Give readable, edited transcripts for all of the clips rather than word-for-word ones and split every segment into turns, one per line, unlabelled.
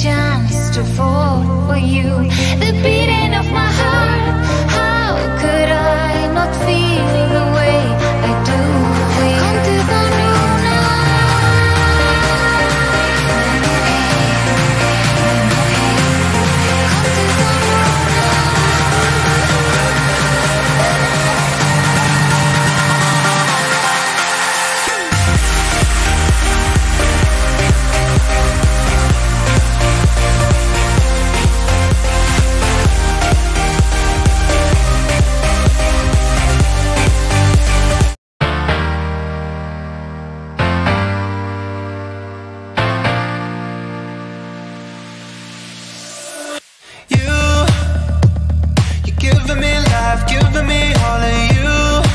chance to fall for you. The beating of my heart, how could I not feel the way I do? We come to the new
giving me all of you.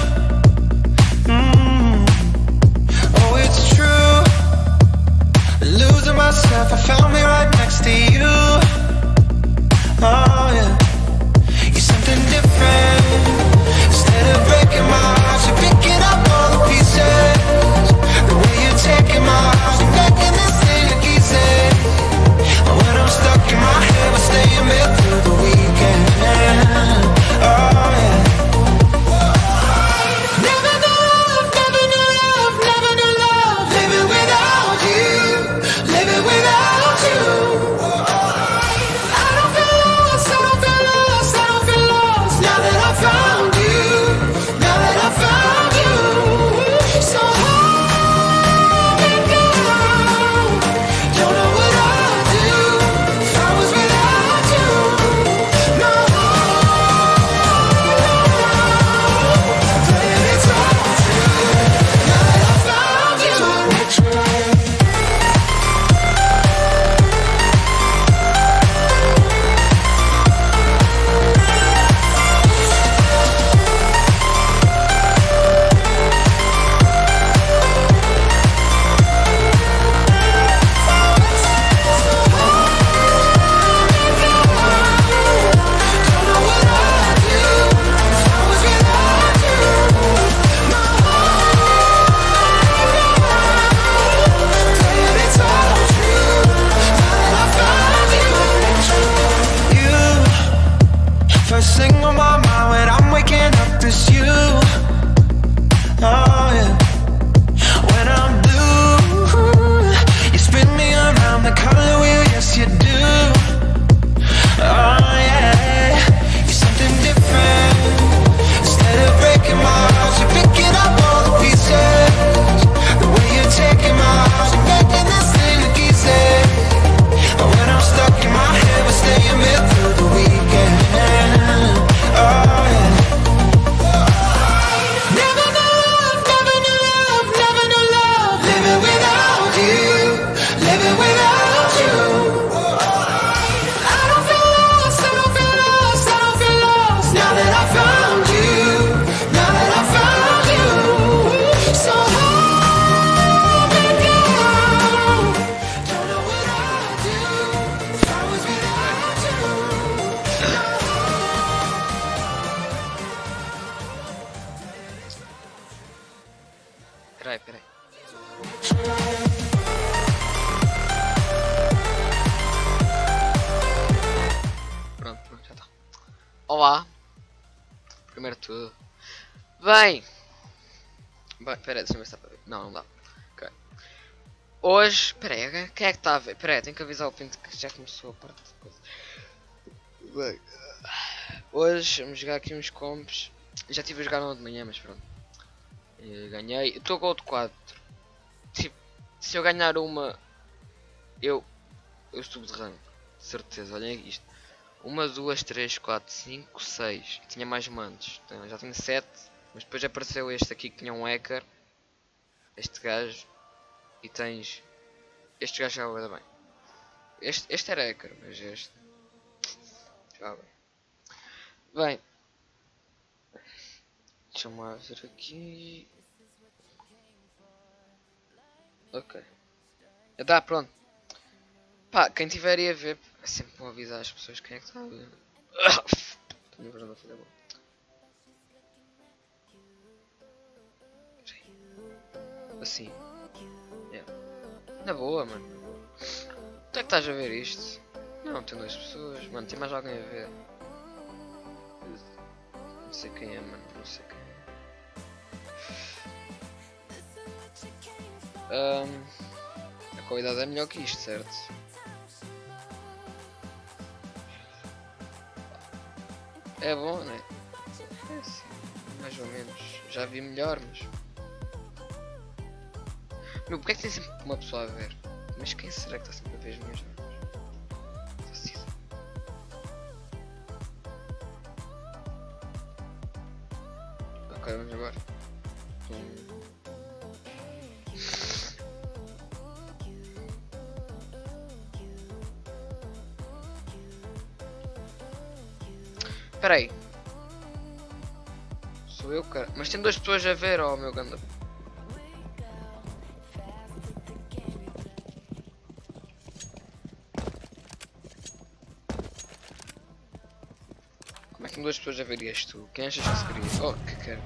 Oh, it's true. Losing myself, I found me right next to you. Oh yeah, you're something different. Instead of breaking my heart, you're picking up all the pieces. The way you're taking my heart, you're making this thing look easy. When I'm stuck in my head, we're staying there through the weekend. Oh yeah. Never knew love, never knew love, never knew love. Living without you, living without you. I don't feel lost, I don't feel lost, I don't feel lost. Now that I found you, now that I found you. So hold me down. Don't know what I'd do if I was without you. No. First thing on my mind when I'm waking up is you. Oh yeah. When I'm blue, you spin me around the color wheel, yes you do. Oh yeah, you're something different. Instead of breaking my heart, you're picking up all the pieces. The way you're taking my heart, you're making this thing look easy. When I'm stuck in my head, we're staying here through the weekend. Oh yeah. Never knew love, never knew love, never knew love. Living without you, living without you. I don't feel lost, I don't feel lost, I don't feel lost. Now that I found you, now that I found you. So hold me down. Don't know what I'd do if I was without you.
Peraí. Pronto, já está. Olá. Primeiro de tudo. Bem, peraí, deixa eu ver se dá para ver. Não dá. Ok. Hoje, peraí, quem é que está a ver? Peraí, tenho que avisar o Pinto que já começou a parte de coisa. Bem, hoje vamos jogar aqui uns compos. Já estive a jogar no de manhã, mas pronto. Ganhei. Estou com o 4. Tipo, se eu ganhar uma, eu subo de rango. De certeza, olhem isto. 1, 2, 3, 4, 5, 6. Tinha mais mandos. Então, já tenho 7. Mas depois apareceu este aqui que tinha um hacker. Este gajo. E tens. Este gajo joga bem. Este era hacker, mas este. Joga bem. Bem. Deixa-me lá ver aqui. Ok. Já dá, pronto. Pá, quem tiver aí a ver, é sempre bom avisar as pessoas quem é que está a ver. Tenho vergonha, filha boa. Assim. Yeah. Na boa, mano. Tu é que estás a ver isto? Não, tem 2 pessoas. Mano, tem mais alguém a ver. Não sei quem é, mano. Não sei quem é. A qualidade é melhor que isto, certo? É bom, né? É assim, mais ou menos. Já vi melhor, mas... Meu, porque é que tem sempre uma pessoa a ver? Mas quem será que está sempre a ver as minhas armas? Ok, vamos agora. Espera aí. Sou eu, cara. Mas tem 2 pessoas a ver, ó, meu ganda. Como é que tem 2 pessoas a ver e és tu? Quem achas que se queria? Oh, que quero.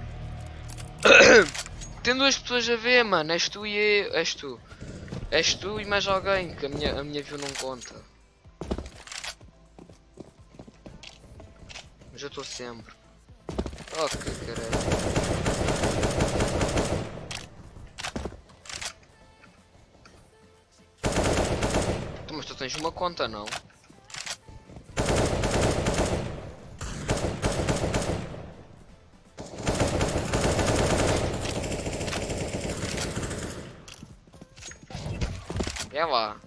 Tem 2 pessoas a ver, mano. És tu e eu. És tu. És tu e mais alguém, que a minha view não conta. Mas eu estou sempre. Oh, que caralho. Então, mas tu tens uma conta, não? É lá.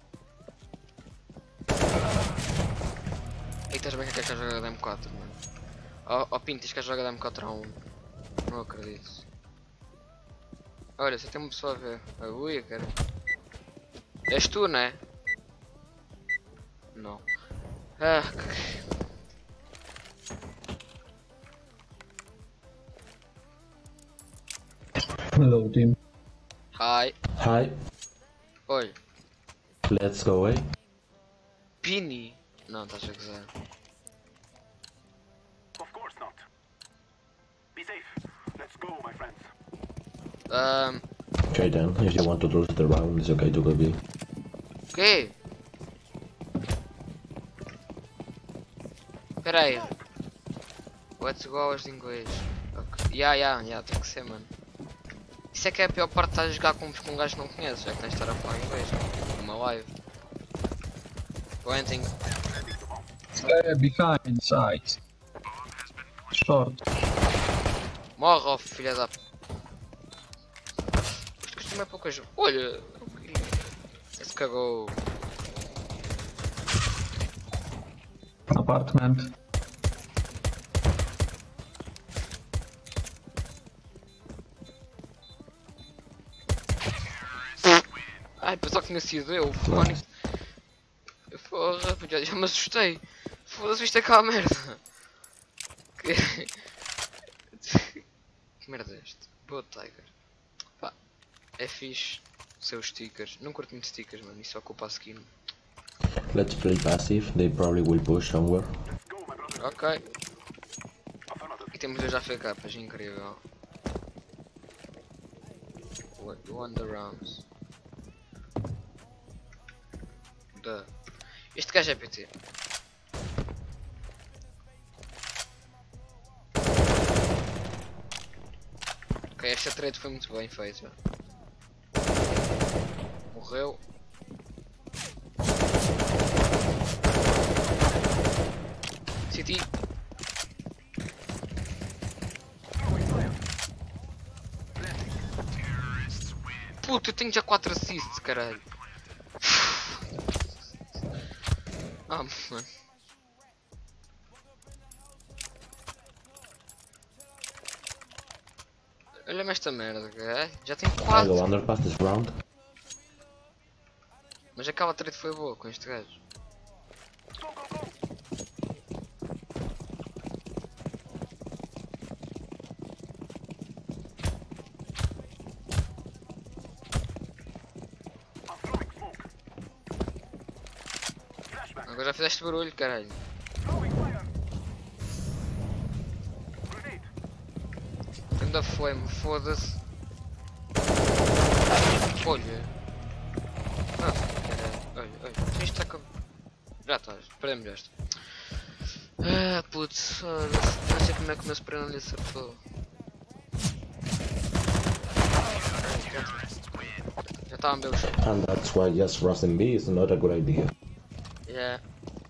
Ei, estás bem que queres jogar da M4, mano? Oh, Pinto, queres jogar da M4 a 1? Não acredito. Olha, só tem uma pessoa a ver. Ui, cara. És tu, né? Não. Ah,
Hello, team.
Hi.
Hi,
Olha.
let's go away.
Pini. Não, estás a gozar.
Of course not. Be safe. Let's go, my friends.
Okay then, if you want to lose the round, it's okay to go B.
Ok. Pera aí. Let's go aulas de inglês. Ok. Yeah, tem que ser, mano. Isso é que é a pior parte de estar a jogar com um gajo que não conheces, já que tens de estar a falar inglês, numa live. Planting.
Behind side. Short.
Morre, ó filha da... Isto costuma é poucas... Olha! Esse cagou...
Apartment.
Ai, pensava que tinha sido eu,
Nice.
Porra, já me assustei. Foda-se, isto é aquela merda. Que... que merda é este? Boa Tiger. Pá, é fixe. Seus stickers. Não curto muito stickers, mano. Isso ocupa a skin.
Let's play passive, they probably will push somewhere.
Go, my brother.
Ok.
Affirmative.
E temos 2 AFKs, incrível. Wonder Rounds. Este gajo é PT. Ok, esta trade foi muito bem feita. Morreu. City. Puta, eu tenho já 4 assists, caralho. Ah, mano. Olha-me esta merda, cara. Já tenho
I go
4.
underpass this round.
Mas aquela trade foi boa com este gajo.
I'm throwing smoke. Flashback.
Agora já fizeste barulho, caralho.
Throwing fire. Grenade.
Anda flame, foda-se. Olha. Ah, caralho. Olha. Isto está com... Já estás, perdemos esta. Ah, putz, foda-se. Não sei como é que o meu spray não lhe acertou. Já estava a ver o chão.
And that's why just rushing B is not a good idea.
Yeah.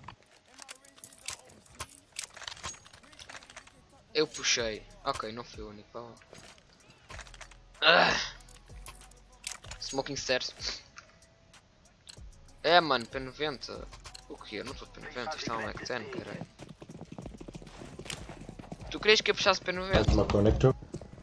Eu puxei. Ok, não fui o único. Vá lá. Smoking stairs. É mano, P90. O que? Eu não estou de P90, isto é um Mac 10, caralho. Tu querias que eu puxasse P90?
That's my connector.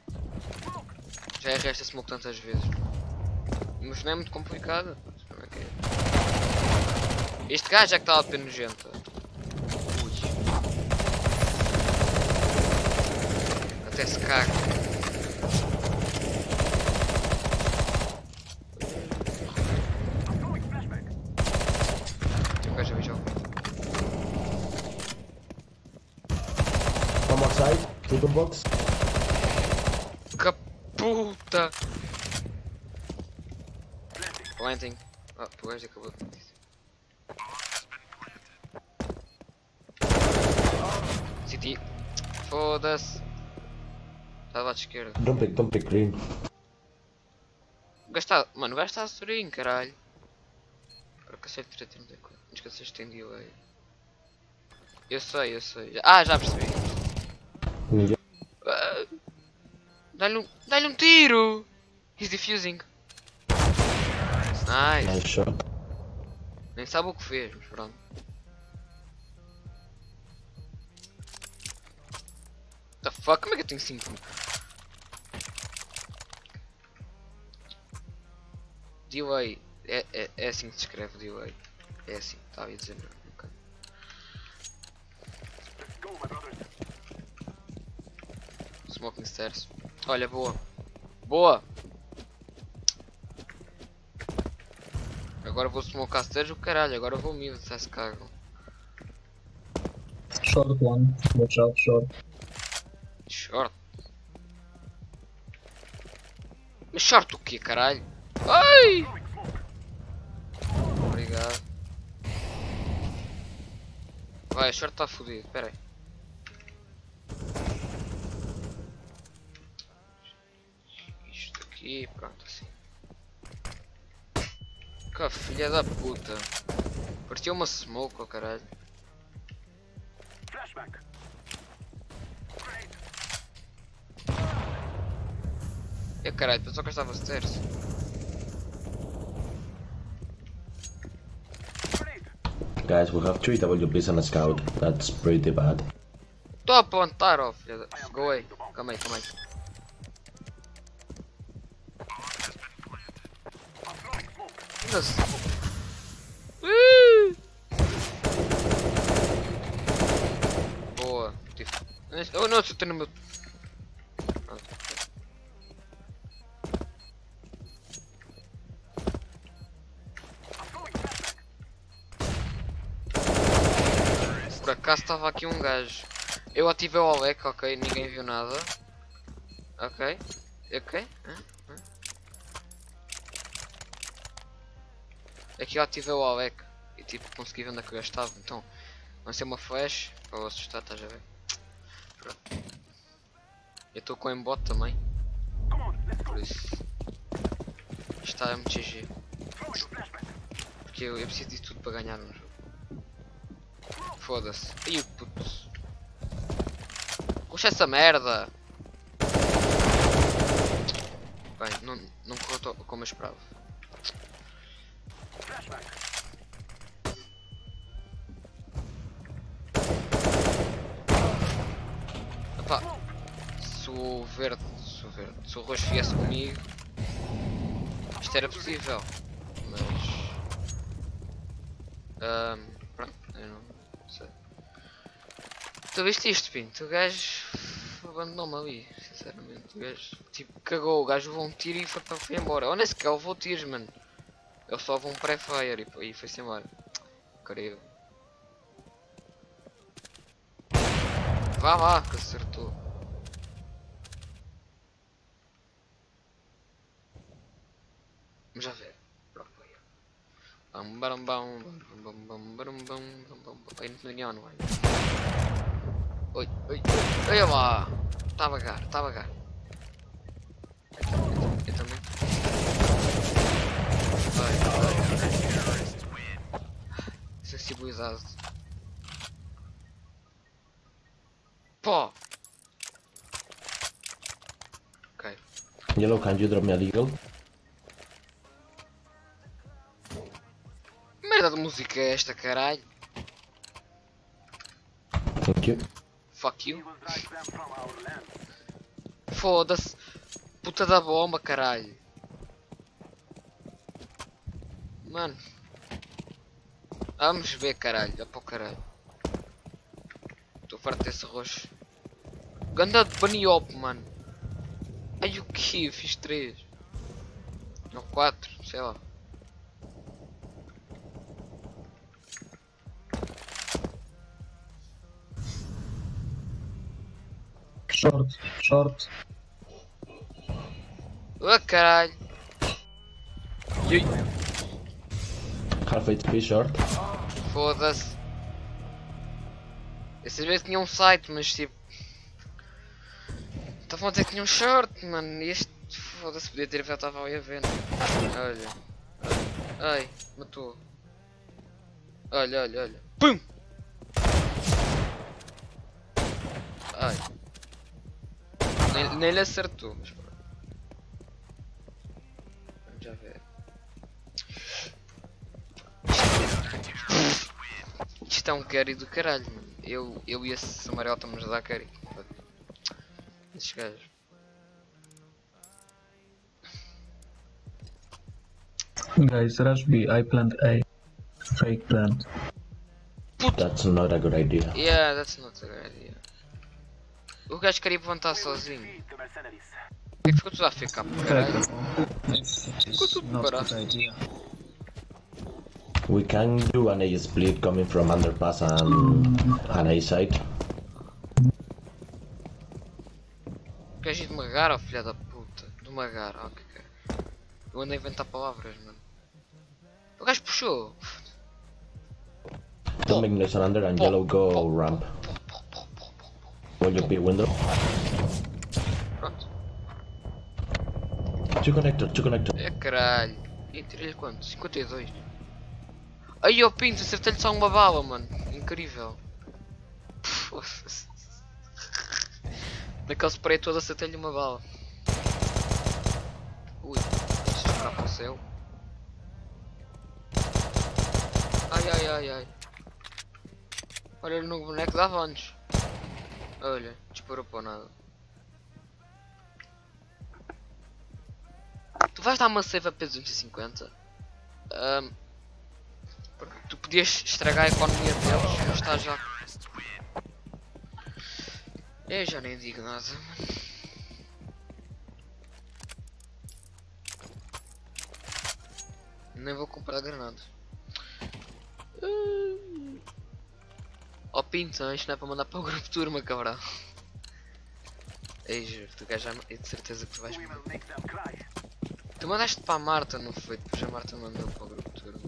Já errei esta smoke tantas vezes. Mas não é muito complicado. Como é que é? Este gajo é que estava de P90. Ui. Até se caga. Tem um gajo a beijar.
Come outside, to the box.
Que puta! Planting. Ah, o gajo acabou de dizer. City. Foda-se. Está do lado esquerdo.
Don't pick green.
Mano, o gajo está a stream, caralho. Para cacete 334. Não esqueças que tem delay. Eu sei. Ah, já percebi.
Ninja.
Dá-lhe um tiro! He's defusing. Nice.
Nice shot.
Nem sabe o que fez, mas pronto. The fuck? Como é que eu tenho 5? Delay. É assim que se escreve delay. É assim, estava a dizer não. Okay.
Let's go, my brothers.
Smoking stairs. Olha, boa. Boa! Agora vou smocar stairs o caralho, agora vou mid, se cagam.
Short one. Watch out, short.
Short. Mas short o quê, caralho? Ai! Obrigado. Vai, a short está fodido, pera aí. Isto aqui, pronto, assim. Que filha da puta. Parecia uma smoke, oh caralho.
Flashback.
E caralho, pensou que eu estava stairs.
Guys, we have 3 WPs on a scout. That's pretty bad.
Estou a apontar, oh filha da... Go away. Calma aí. Nossa. Boa. Oh não, estou no meu... Por acaso estava aqui um gajo. Eu ativei o ALEC, ok, ninguém viu nada. Ok. Aqui eu ativei o ALEC e tipo consegui ver onde é que o gajo estava. Então, vai ser uma flash para o assustar, estás a ver? Pronto. Eu estou com embot também. Por isso. Isto está a MTG. Porque eu preciso disso tudo para ganhar no jogo. Foda-se. Ai o puto. Puxa essa merda! Bem, não correu como eu esperava. Epá, se o roxo viesse comigo, isto era possível, mas pronto, eu não sei. Tu viste isto, Pinto? O gajo abandonou-me ali, sinceramente. O gajo tipo cagou, o gajo levou um tiro e foi embora. Onde é que ele levou tiros, mano? Ele só levou um pré-fire e foi-se embora. Incrível. Vá lá, que acertou. Vamos já ver. Bam, bam, bam, bam, bam, bam, bam, bam. Aí não tinha não vai. Oi, oi, oi, olha lá. Tá vagar, tá vagar. Eu também. Ai. Sensibilizado. Pô. Ok.
Yellow, can you drop me a legal?
Merda de música é esta, caralho?
Thank you.
Fuck you.
We will drive them from our land.
Foda-se. Puta da bomba, caralho. Mano. Vamos ver, caralho. Dá para o caralho. Estou farto desse roxo. Ganda de bunny hop, mano. Ai o que? Fiz 3. Ou 4, sei lá.
Short, short.
Oh caralho. Ui,
Half HP short.
foda-se. Eu sabia que tinha um site, mas tipo. Estavam a dizer que tinha um short, mano. E este. Foda-se, podia ter feito a venda. Olha. Ai, matou. Olha, olha, olha. Pum! Ai. Nem lhe acertou, mas pronto. Vamos já ver. Isto é um carry do caralho, mano. Eu e esse amarelo estamos a dar carry. Esses gajos.
Guys, rush B. I plant A. Fake plant.
That's not a good idea.
Yeah, that's not a good idea. O gajo queria levantar sozinho.
Feed the mercenaries.
Por que ficou tudo a ficar por caralho?
It's
tudo
not a
barato.
good idea.
We can do an A split coming from underpass and an A side.
O gajo de Magar, oh filha da puta. Do Magar, ok. Eu ando a inventar palavras, mano. O gajo puxou.
Don't make noise on under and yellow go ramp. Will you be window?
Pronto.
Two connector.
É caralho. E tirei-lhe quanto? 52. Aí eu pinto, acertei-lhe só uma bala, mano. Incrível. Foda-se. Naquele spray todo acertei-lhe uma bala. Ui, deixa eu jogar para o céu. Ai. Olha no boneco dava anos. Olha, disparou para nada. Tu vais dar uma save a P250? Porque tu podias estragar a economia deles, não está já. Eu já nem digo nada, mano. Nem vou comprar granadas. Oh Pinto, isto não é para mandar para o grupo turma, cabrão. Ei, juro, tu gajo já é de certeza que tu vais
We
mandar.
will make them cry.
Tu mandaste para a Marta, não foi? Depois a Marta mandou para o grupo turma.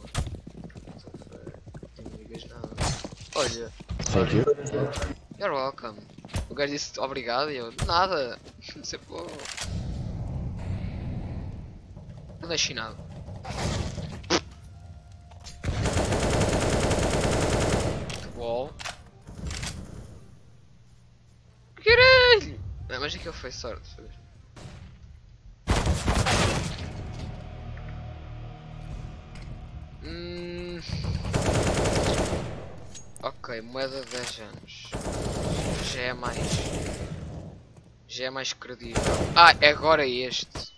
Não me digas nada. Olha,
Thank you.
you're welcome. O gajo disse obrigado e eu, nada. Não sei pô. Não deixei nada. Wall. Caralho! Não, mas aquilo foi sorte, foi. Ok, moeda de 10 anos. Já é mais credível. Ah, agora é este.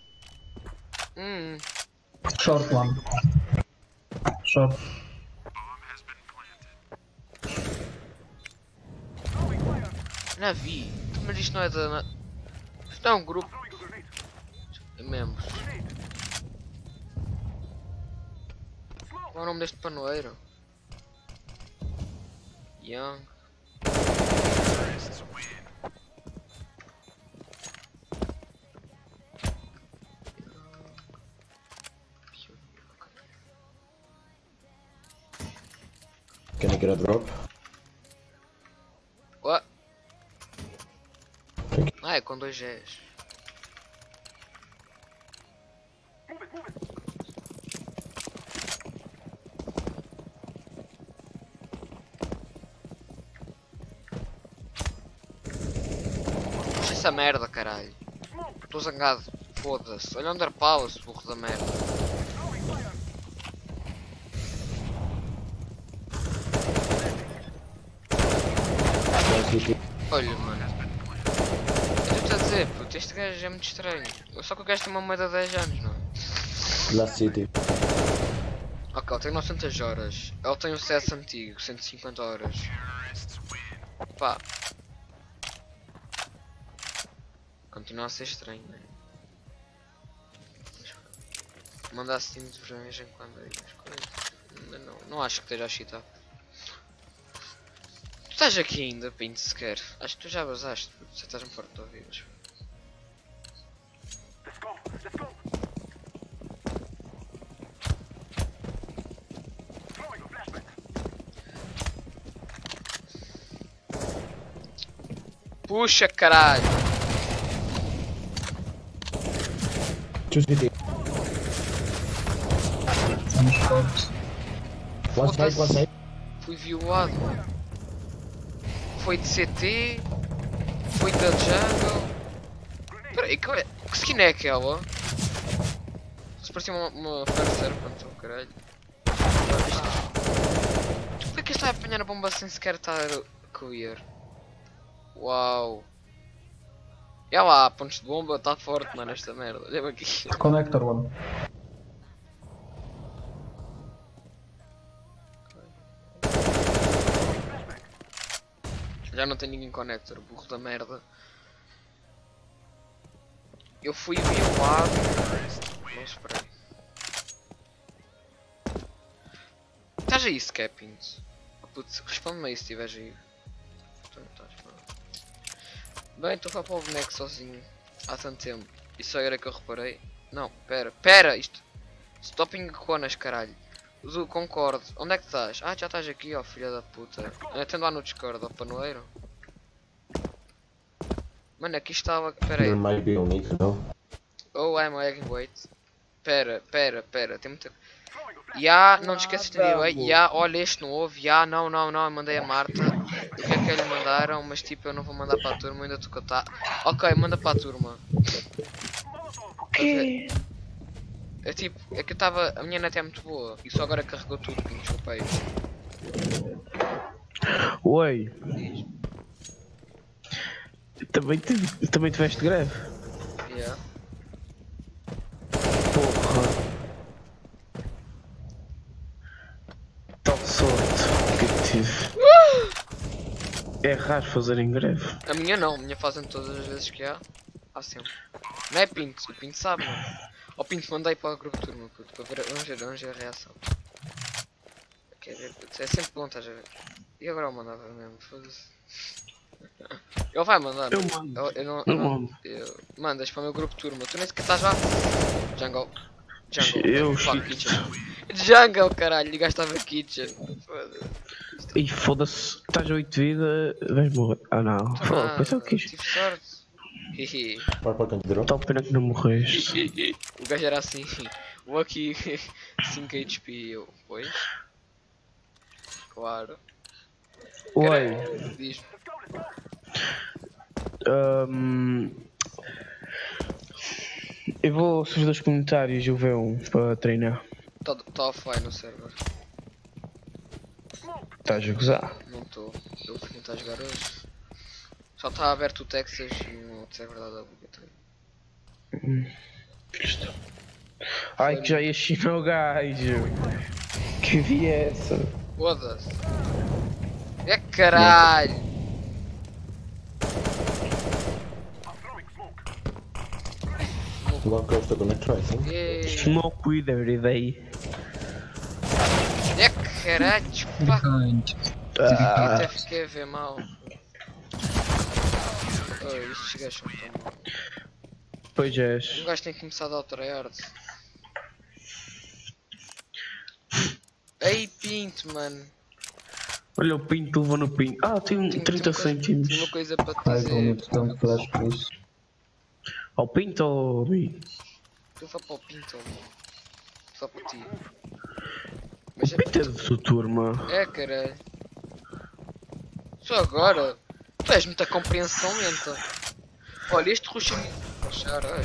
Short one. Short.
Não vi. Mas isto não é da... Isto é um grupo
Throwing a grenade.
de membros.
Grenade.
Qual é o nome deste panoeiro? Young.
Can I get a drop?
What?
Thank
Ah, é com 2 Gs. Puxa essa merda, caralho. Estou zangado. Foda-se. Olha onde pause, burro da merda.
you.
Olha, mano. Eu estou a dizer, puto, este gajo é muito estranho. Só que o gajo tem uma moeda de 10 anos, não é?
Last city.
Ok, ele tem 900 horas. Ele tem o CS antigo, 150 horas. Pá. Continua a ser estranho, né? Mandar Steam de vez em quando aí as coisas. Não acho que esteja a cheatar. Tu estás aqui ainda, Pinto, sequer. Acho que tu já vazaste, puto. Você estás-me forte de ouvidos.
Let's go. Let's go. Throwing a flashback.
Puxa, caralho!
Two city.
I'm short.
One side, one side.
Fui violado. Foi de CT. Foi da jungle. Peraí, que skin é aquela? Se parecia uma Fire Serpent, oh caralho. Por que é que está a apanhar a bomba sem sequer estar clear? Uau. E olha lá, pontos de bomba, está forte, mano, esta merda. Olha aqui.
Connector one.
Já não tem ninguém connector, burro da merda. Eu fui violado. Não esperei. Estás aí, Skepins? Oh, putz, responde-me aí se estiveres aí. Tu não estás, não. Bem, estou a para o boneco sozinho há tanto tempo. E só era que eu reparei. Não, pera, isto. Stopping conas, caralho. Du, concordo. Onde é que estás? Ah, já estás aqui, ó filha da puta. Atendo lá no Discord, ó panoeiro. Mano, aqui estava. Pera aí.
There might be on it, no?
Oh, I'm lagging, wait. Pera, tem muita. Ya, não te esqueças de delay. Ya, olha, este não houve. Ya, não, eu mandei a Marta. O que é que lhe mandaram? Mas tipo, eu não vou mandar para a turma, ainda estou a contar. Ok, manda para a turma.
Que?
É tipo, é que eu estava. A minha net é muito boa. E só agora carregou tudo, desculpa aí.
Oi. Também tiveste greve?
Yeah.
Porra. Tal sorte que eu tive. É raro fazerem greve.
A minha não, a minha fazem todas as vezes que há. Há sempre. Não é Pinto, o Pinto sabe, não. Ó Pinto, mandei para o grupo de turma, puto, para ver, vamos ver a reação. Quer ver, puto, é sempre bom, estás a ver. E agora eu mandava mesmo, foda-se. Ele vai mandar.
Eu mando.
Eu não.
mando.
Mandas para o meu grupo de turma, tu nem sequer estás lá. Jungle.
Eu
Fuck,
fico.
Kitchen. Jungle, caralho, ligaste a Kitchen. Foda-se.
E foda-se, estás a 8 de vida, vais morrer. Ah não, foda-se, pensei o que quis.
Tive sorte. Hihi.
Purple can drop.
Tal pena que não morreste.
O gajo era assim, Lucky 5 HP, eu, pois? Claro.
Oi.
Diz-me.
Eu vou subir os comentários e o V1 para treinar.
Tá offline no server.
Estás a gozar?
Não estou. Eu vou tentar jogar hoje. Só está aberto o Texas e um outro server da W.
Ai que já ia chinar o gajo. Que vi essa?
Foda-se. É caralho.
I'm throwing smoke.
One close to connector, I think.
Smoke with every day.
É caralho. Pá.
Behind.
Até fiquei a ver mal. Oh, estes gajos são tão maus.
Pois és.
Um gajo tem que começar a dar o tryhard. Ei, Pinto, mano.
Olha o pinto, levou no pinto. Ah, tem 30 cêntimos.
Tenho uma coisa para te
I will
dizer.
need some flash, please.
Ao pinto ou ao mim?
Tu vai para o pinto, só para ti.
O
Mas
pinto é da sua turma.
é caralho. Só agora. Tu és muita compreensão lenta. Olha, este ruxa me. Caralho.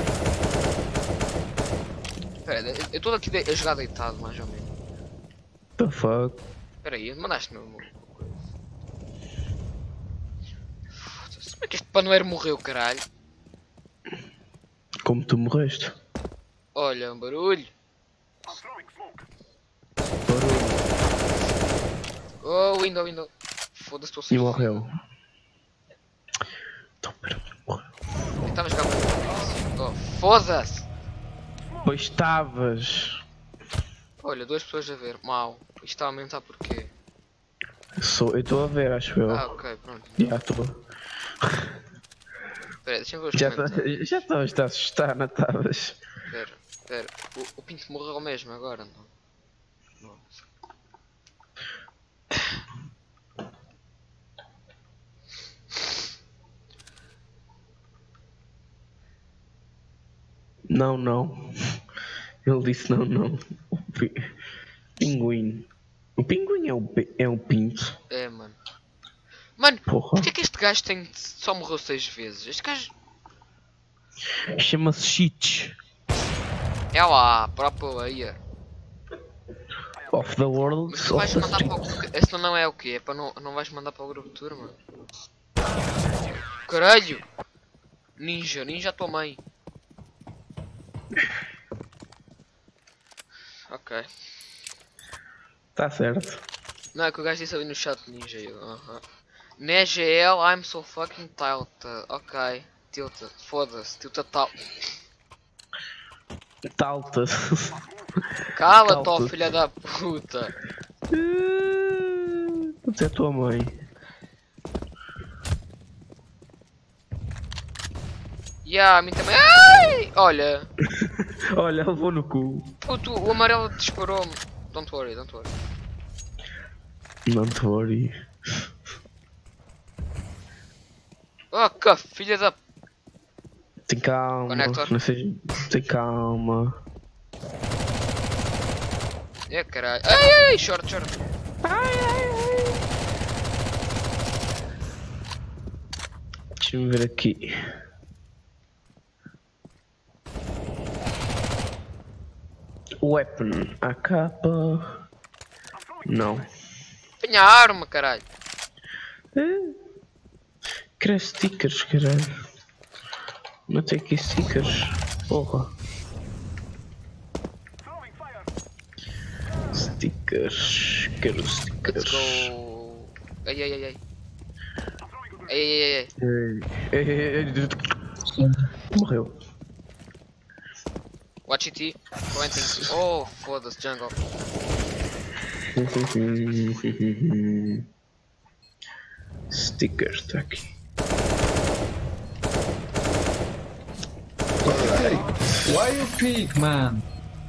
Espera, eu estou aqui a jogar deitado, mais ou menos.
The fuck?
Espera aí, mandaste-me uma coisa. Foda-se, como é que este panoeiro morreu, caralho?
Como tu morreste?
Olha, um barulho.
I'm throwing smoke.
Oh, window. Foda-se, estou
E
sem.
morreu. Então, pera, morreu.
Estava a jogar muito. Oh, foda-se!
Pois estavas.
Olha, duas pessoas a ver. Mau. Isto está a aumentar porquê?
Eu estou a ver, acho eu.
Ah, ok, pronto.
Já estou.
Espera, deixa-me ver os
Já
comentários.
estavas a assustar, não estavas?
Espera. O Pinto morreu mesmo agora, não? Nossa.
Não. Ele disse não. O pinguim. O pinguim é o pinto.
É, mano. Mano,
Porra.
porquê que este gajo só morreu 6 vezes? Este gajo.
Chama-se cheats.
É lá, próprio player.
Of the world.
Mas tu vais
of the
mandar para o. Esse não é o quê? É para não vais mandar para o grupo de turma? Caralho! Ninja a tua mãe. Ok.
Tá certo.
Não, é que o gajo disse ali no chat ninja. NGL, I'm so fucking tilted. Ok. Tilted. Foda-se. Tilted tal.
Talta.
Cala-te, ó
Tilted.
filha da puta.
Pode ser a tua mãe.
A mim também. Ai! Olha.
Olha, levou no cu.
Puto, o amarelo disparou-me. Don't worry.
Não te worry.
Oh, que filha da.
Tem calma.
Conector.
Não seja... Tem calma.
É caralho. Ai, short.
Deixa-me ver aqui. Weapon. A capa. Não.
Apanha a arma, caralho.
Quero stickers, caralho. Não tem aqui stickers. Porra.
Throwing fire.
Stickers. Quero
Let's
stickers.
go. Ai.
I'm throwing a grenade.
Ai.
Ei. Morreu.
Watch it. Planting. Oh, foda-se, jungle.
Stickers, tá aqui.
Why you peek, man?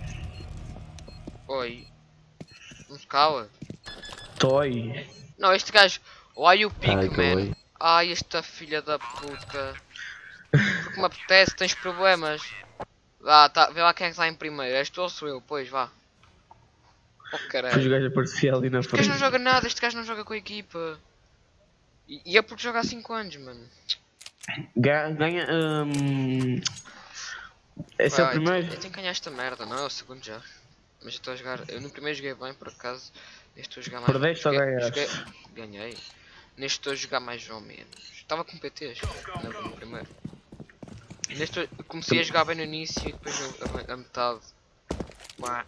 Oi. Não se cala.
Toy.
Não, este gajo. Why you pick,
Ai,
man?
Toy.
Ai, esta filha da puta. Porque me apetece, tens problemas. Tá, vê lá quem é que está em primeiro. És tu ou sou eu? Pois, vá. Oh,
Depois o
caralho.
gajo aparecia ali na
Este gajo
frente.
não joga nada, este gajo não joga com a equipa. E é porque joga há 5 anos, mano.
Ganha. Esse é o
Vai,
primeiro?
Eu tenho que ganhar esta merda, não é o segundo já. Mas eu estou a jogar. Eu no primeiro joguei bem, por acaso. Neste estou a jogar mais.
Perdeste ou ganhaste?
Ganhei. Neste estou a jogar mais ou menos. Estava com PTs no primeiro. Neste eu comecei a jogar bem no início e depois a metade. Uá.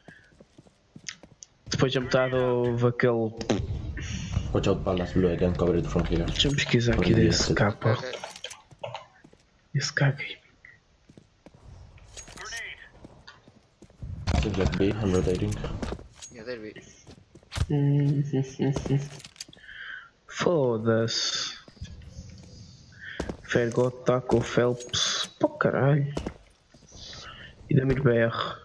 Depois a metade houve aquele.
Watch out, Palace Blue again, cover it from here.
Deixa-me pesquisar aqui desse capa.
Ok.
Esse caga aí.
Grenade.
Seems like B, I'm rotating.
Yeah, there we.
Foda-se. Fergot, Taco, Phelps. Pô caralho. E Damir BR.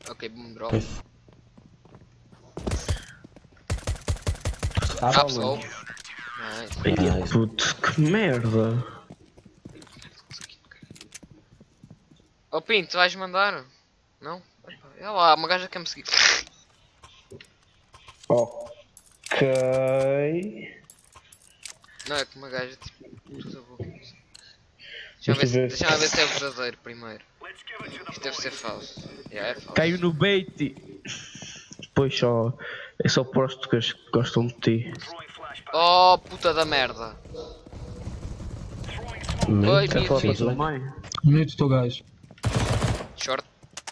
Ok, boom drop.
Okay.
Ah, pessoal. Nice.
Ai,
Nice.
puto, que merda.
Ô Pinto, vais mandar? Não? Olha lá, uma gaja quer me seguir.
Ok.
Não, é que uma gaja tipo. Tudo a boca. Deixa-me ver se é verdadeiro primeiro. Isto deve ser falso. Yeah, é falso.
Caiu no bait. Depois só. É só portugueses que gostam de ti.
Oh puta da merda. Oi,
Isso é falar para a
mid,
tua
mid.
mãe.
Mute to guys.
Short.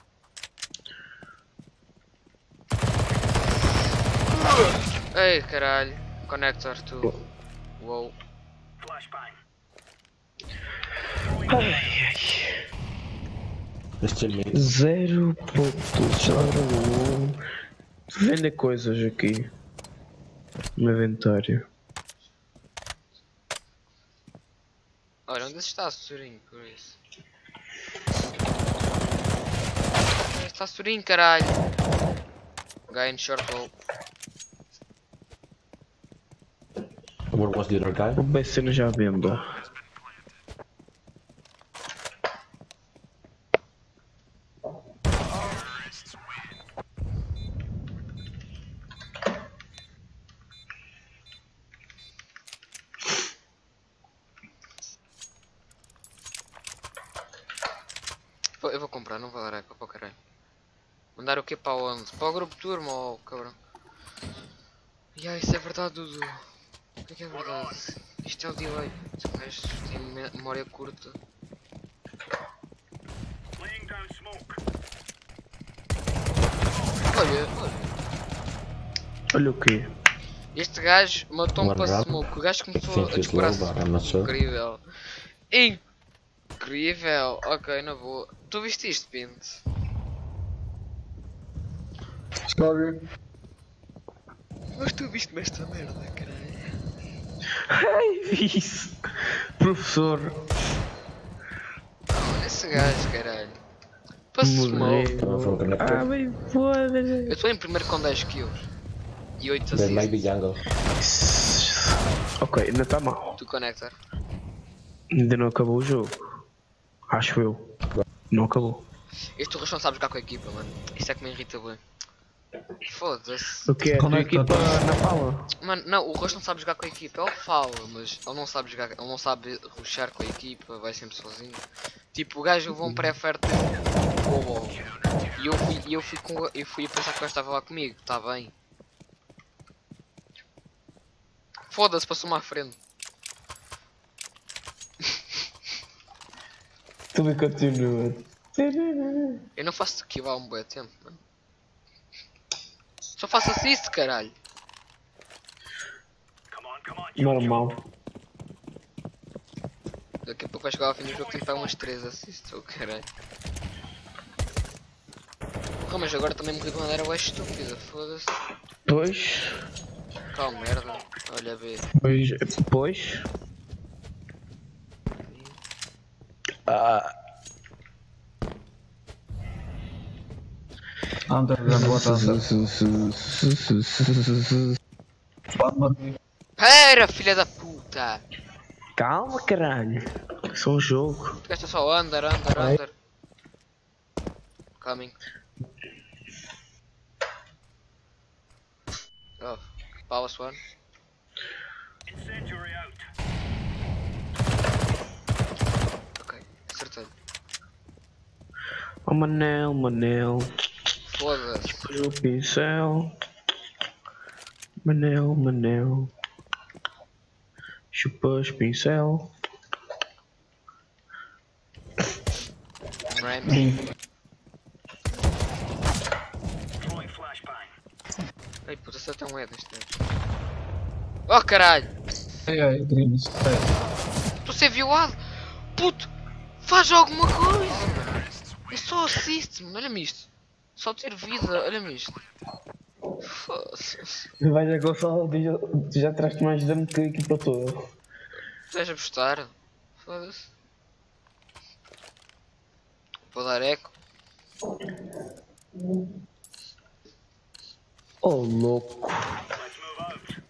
Ei caralho. Connector to. Uou.
Still mid.
0.01. Vender coisas aqui no inventário.
Olha, onde está a Surinho, por isso? Onde está a Surinho, caralho? Guy in short hole.
Where was the other guy?
O BC já venda.
Eu vou comprar, não vou dar eco para o caralho. Mandar o que para onde? Para o grupo turma ou cabrão? Isso é verdade, Dudu. O que é verdade? Isto é o delay. Os gajos têm memória curta. Olha.
Olha o quê?
Este gajo matou-me
One
para
round.
smoke. O gajo
I
começou
think
a
he's low,
disparar.
but I'm not sure.
Incrível. Incrível. Ok, na boa. Tu viste isto, Pinto?
Sorry.
Mas tu viste-me esta merda, caralho.
Ai, isso. Professor.
Esse gajo, caralho. Para smoke.
Coming from connector.
Ah, bem foda-se.
Eu estou em primeiro com 10 kills. E 8
There might be
assists.
jungle.
Ok, ainda está mal.
Tu connector.
Ainda não acabou o jogo. Acho eu. Não acabou.
Este Torres não sabe jogar com a equipa, mano. Isso é que me irrita bem. Foda-se.
O que é? A tua
Conecta,
equipa
tá.
na fala?
Mano, não, o Rosto não sabe jogar com a equipa. Ele fala, mas ele não sabe jogar, ele não sabe rushar com a equipa, vai sempre sozinho. Tipo, o gajo levou um pré-ferro bobo. E eu fui a pensar que o gajo estava lá comigo, tá bem. Foda-se, passou-me à frente.
Tu me continua.
Eu não faço kill há um bom tempo, mano. Só faço assist, caralho.
Normal.
Daqui a pouco vai chegar ao fim do jogo, tem que dar umas 3 assists, oh caralho. Oh, mas agora também morri de uma maneira mais estúpida, foda-se.
Pois.
Calma, merda. Olha a ver.
Pois. Ah.
Underground, what under?
Pera, filha da puta!
Calma, caralho. Isso é um jogo.
Tu gasta só under. Coming. Oh, palace one. Ok, acertei.
Oh, Manel.
Foda-se.
Depois o pincel. Manel. Chupas pincel.
Ramsey. Ai puta, só tem um head neste tempo. Oh caralho!
Ai, Dreams.
Estou a ser violado! Puto! Faz alguma coisa! É só assist, mano, olha-me isto! Só ter vida, olha-me isto! Foda-se!
Vai a Gonçalo, já traz mais dano que a equipa toda.
Tu vais apostar? Foda-se! Vou dar eco.
Oh, louco.
Let's move out.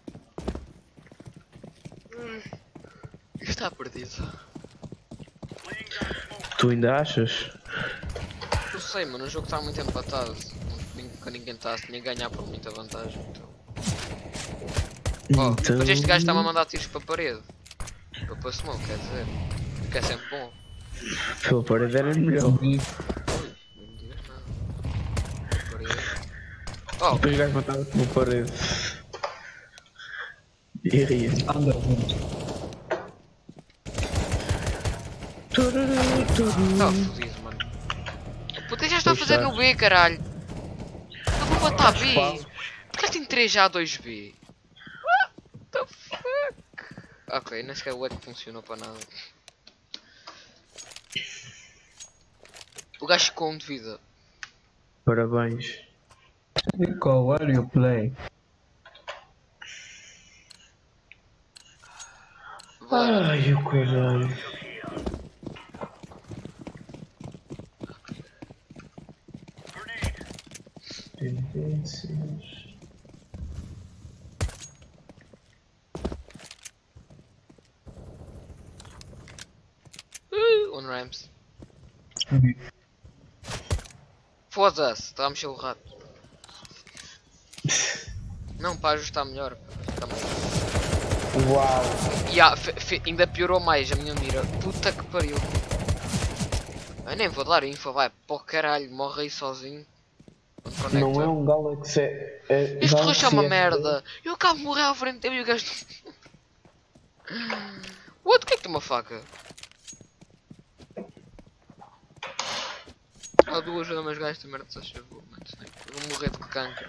Isto está perdido.
Laying down smoke.
Tu ainda achas?
Não sei, mano, o jogo está muito empatado. Ninguém está a ganhar por muita vantagem. Então. Oh, depois este gajo está-me a mandar tiros para a parede. Para a smoke, quer dizer. Que é sempre bom.
Pela parede era melhor.
Ui, não digas nada. Parede. Oh,
Depois o gajo matava pela parede. E ria.
Under.
está fodido, mano. Puta, já está a fazer no B, caralho. Eu vou botar B. Porque ele tem 3A, 2B. What the fuck? Ok, nem sequer o que funcionou para nada. O gajo com de vida.
Parabéns.
Nico, where you play?
Ai, o caralho. Tendências.
On ramps. Foda-se, está a mexer o rato. Não, para ajustar melhor. Fica melhor.
Uau.
Ainda piorou mais a minha mira. Puta que pariu. Eu nem vou dar info, vai. Pô caralho, morre aí sozinho.
Não é um Galaxy.
Este roxo é uma merda. Eu acabo de morrer à frente dele e o gajo. What? O que é que tem uma faca? Há duas ou mais gajos de merda, só chegou. Eu vou morrer de cancro.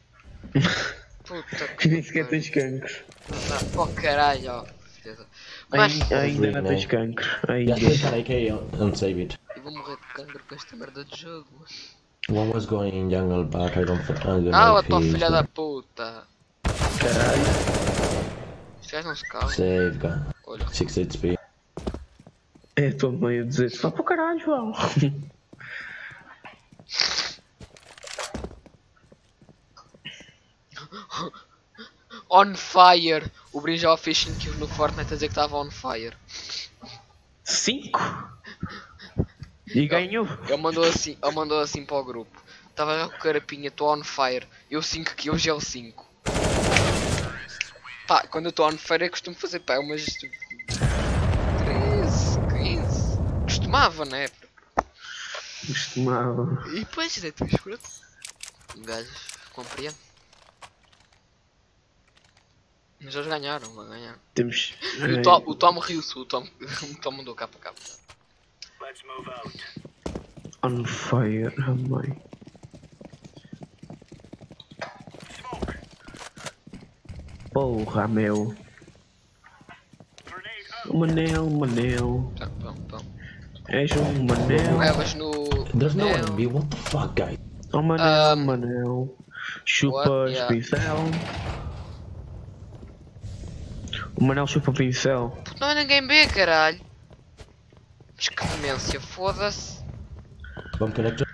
Puta que
Nem sequer tens cancros.
pô caralho, ó. Mas
Ainda não tens cancro.
Yeah, take that AK and save it.
eu vou morrer de cancro com esta merda de jogo.
One was going in jungle, but I don't
Ah,
know
a
if
tua
he's
filha da
good.
puta.
Caralho.
Este gajo não se cala.
Save, guy.
Olha.
6 HP.
É a tua mãe a dizer: vá para o caralho, João.
On fire! O Brinjal fez 5 kills no Fortnite a dizer que estava on fire.
5? E ganhou.
Ele mandou assim para o grupo. Estava com o carapinha, estou on fire. Eu 5 kills e ele 5. Pá, quando eu estou on fire eu costumo fazer pá, umas 13, 15. Costumava, né?
Costumava.
E depois é tu escroto. Gajos, compreendo. Mas eles ganharam, vão ganhar.
Temos.
E o Tom riu-se, o Tom mandou cá para cá.
Let's move out.
On fire, oh mãe.
Smoke.
Porra, meu.
Grenade out.
Manel, Manel.
Pão.
És um Manel.
Levas no.
There's no
Manel.
enemy, what the fuck, guy?
Oh Manel, Manel. Chupas
what? Yeah.
pincel. O Manel chupa pincel.
Não há ninguém B, caralho. Mas que demência, foda-se.
Bomb connector.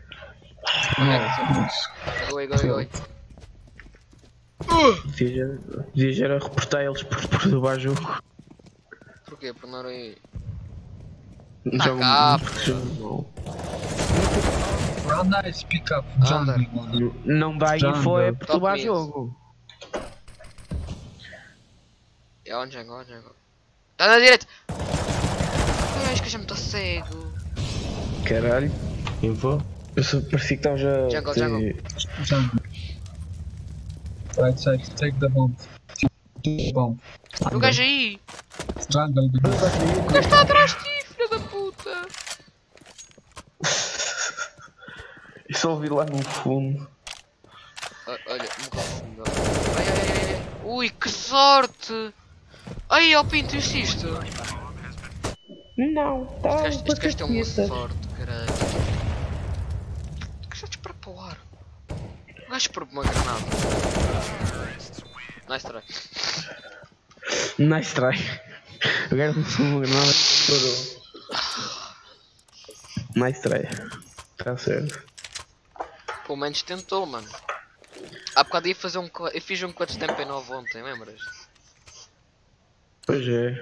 Oi.
Devia era reportar eles por roubar jogo.
Porquê? Por não ir.
Jogam
cá,
muito.
How nice pick up
Under.
jungle.
Não dá
Jungle.
info é perturbar
Top
jogo.
É onde jungle. Tá na direita! Ai, acho que já me estou cego.
Caralho.
Info.
Eu só parecia que estavas a.
Jungle.
Jungle. Right side, take the bomb. Take the bomb.
O gajo aí!
Jungle.
O gajo está atrás de ti, filho da puta!
Eu só ouvi lá no fundo.
Olha, me confundo. Ai. Ui, que sorte! Ai, ó Pinto, viste isto?
Não, tá.
Este gajo tem uma sorte, caralho. O gajo já dispara para o ar. O gajo disparou uma granada. Nice try.
Nice try. Agora começou uma granada que estourou. Nice try. Tá certo.
Pelo menos tentou, mano. Há bocado ia fazer eu fiz um clutch de MP9 ontem, lembras?
Pois é.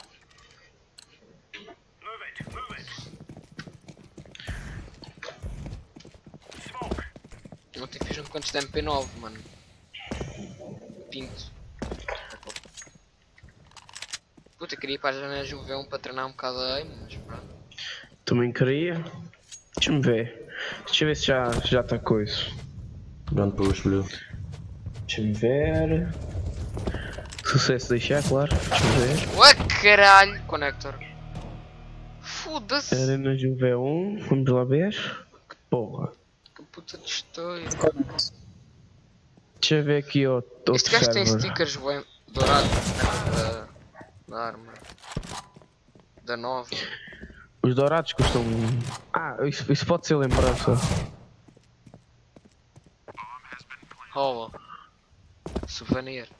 Move it, move it. Smoke.
Ontem fiz um clutch de MP9, mano. Pinto. Puta, queria ir para as janelas do V1 para treinar um bocado a aim, mas pronto.
Também queria. Deixa-me ver. Deixa eu ver se já está coisa.
Don't push blue.
Deixa-me ver. Sucesso deixar, claro. Deixa-me ver.
Ué, caralho! Connector. Foda-se!
Arena de V1. Vamos lá ver. Que porra.
Que puta de história.
Deixa eu ver aqui outro
Este gajo tem
server.
stickers bem dourados da arma. Da nova.
Os dourados custam... Ah, isso pode ser lembrança.
Rola. Souvenir.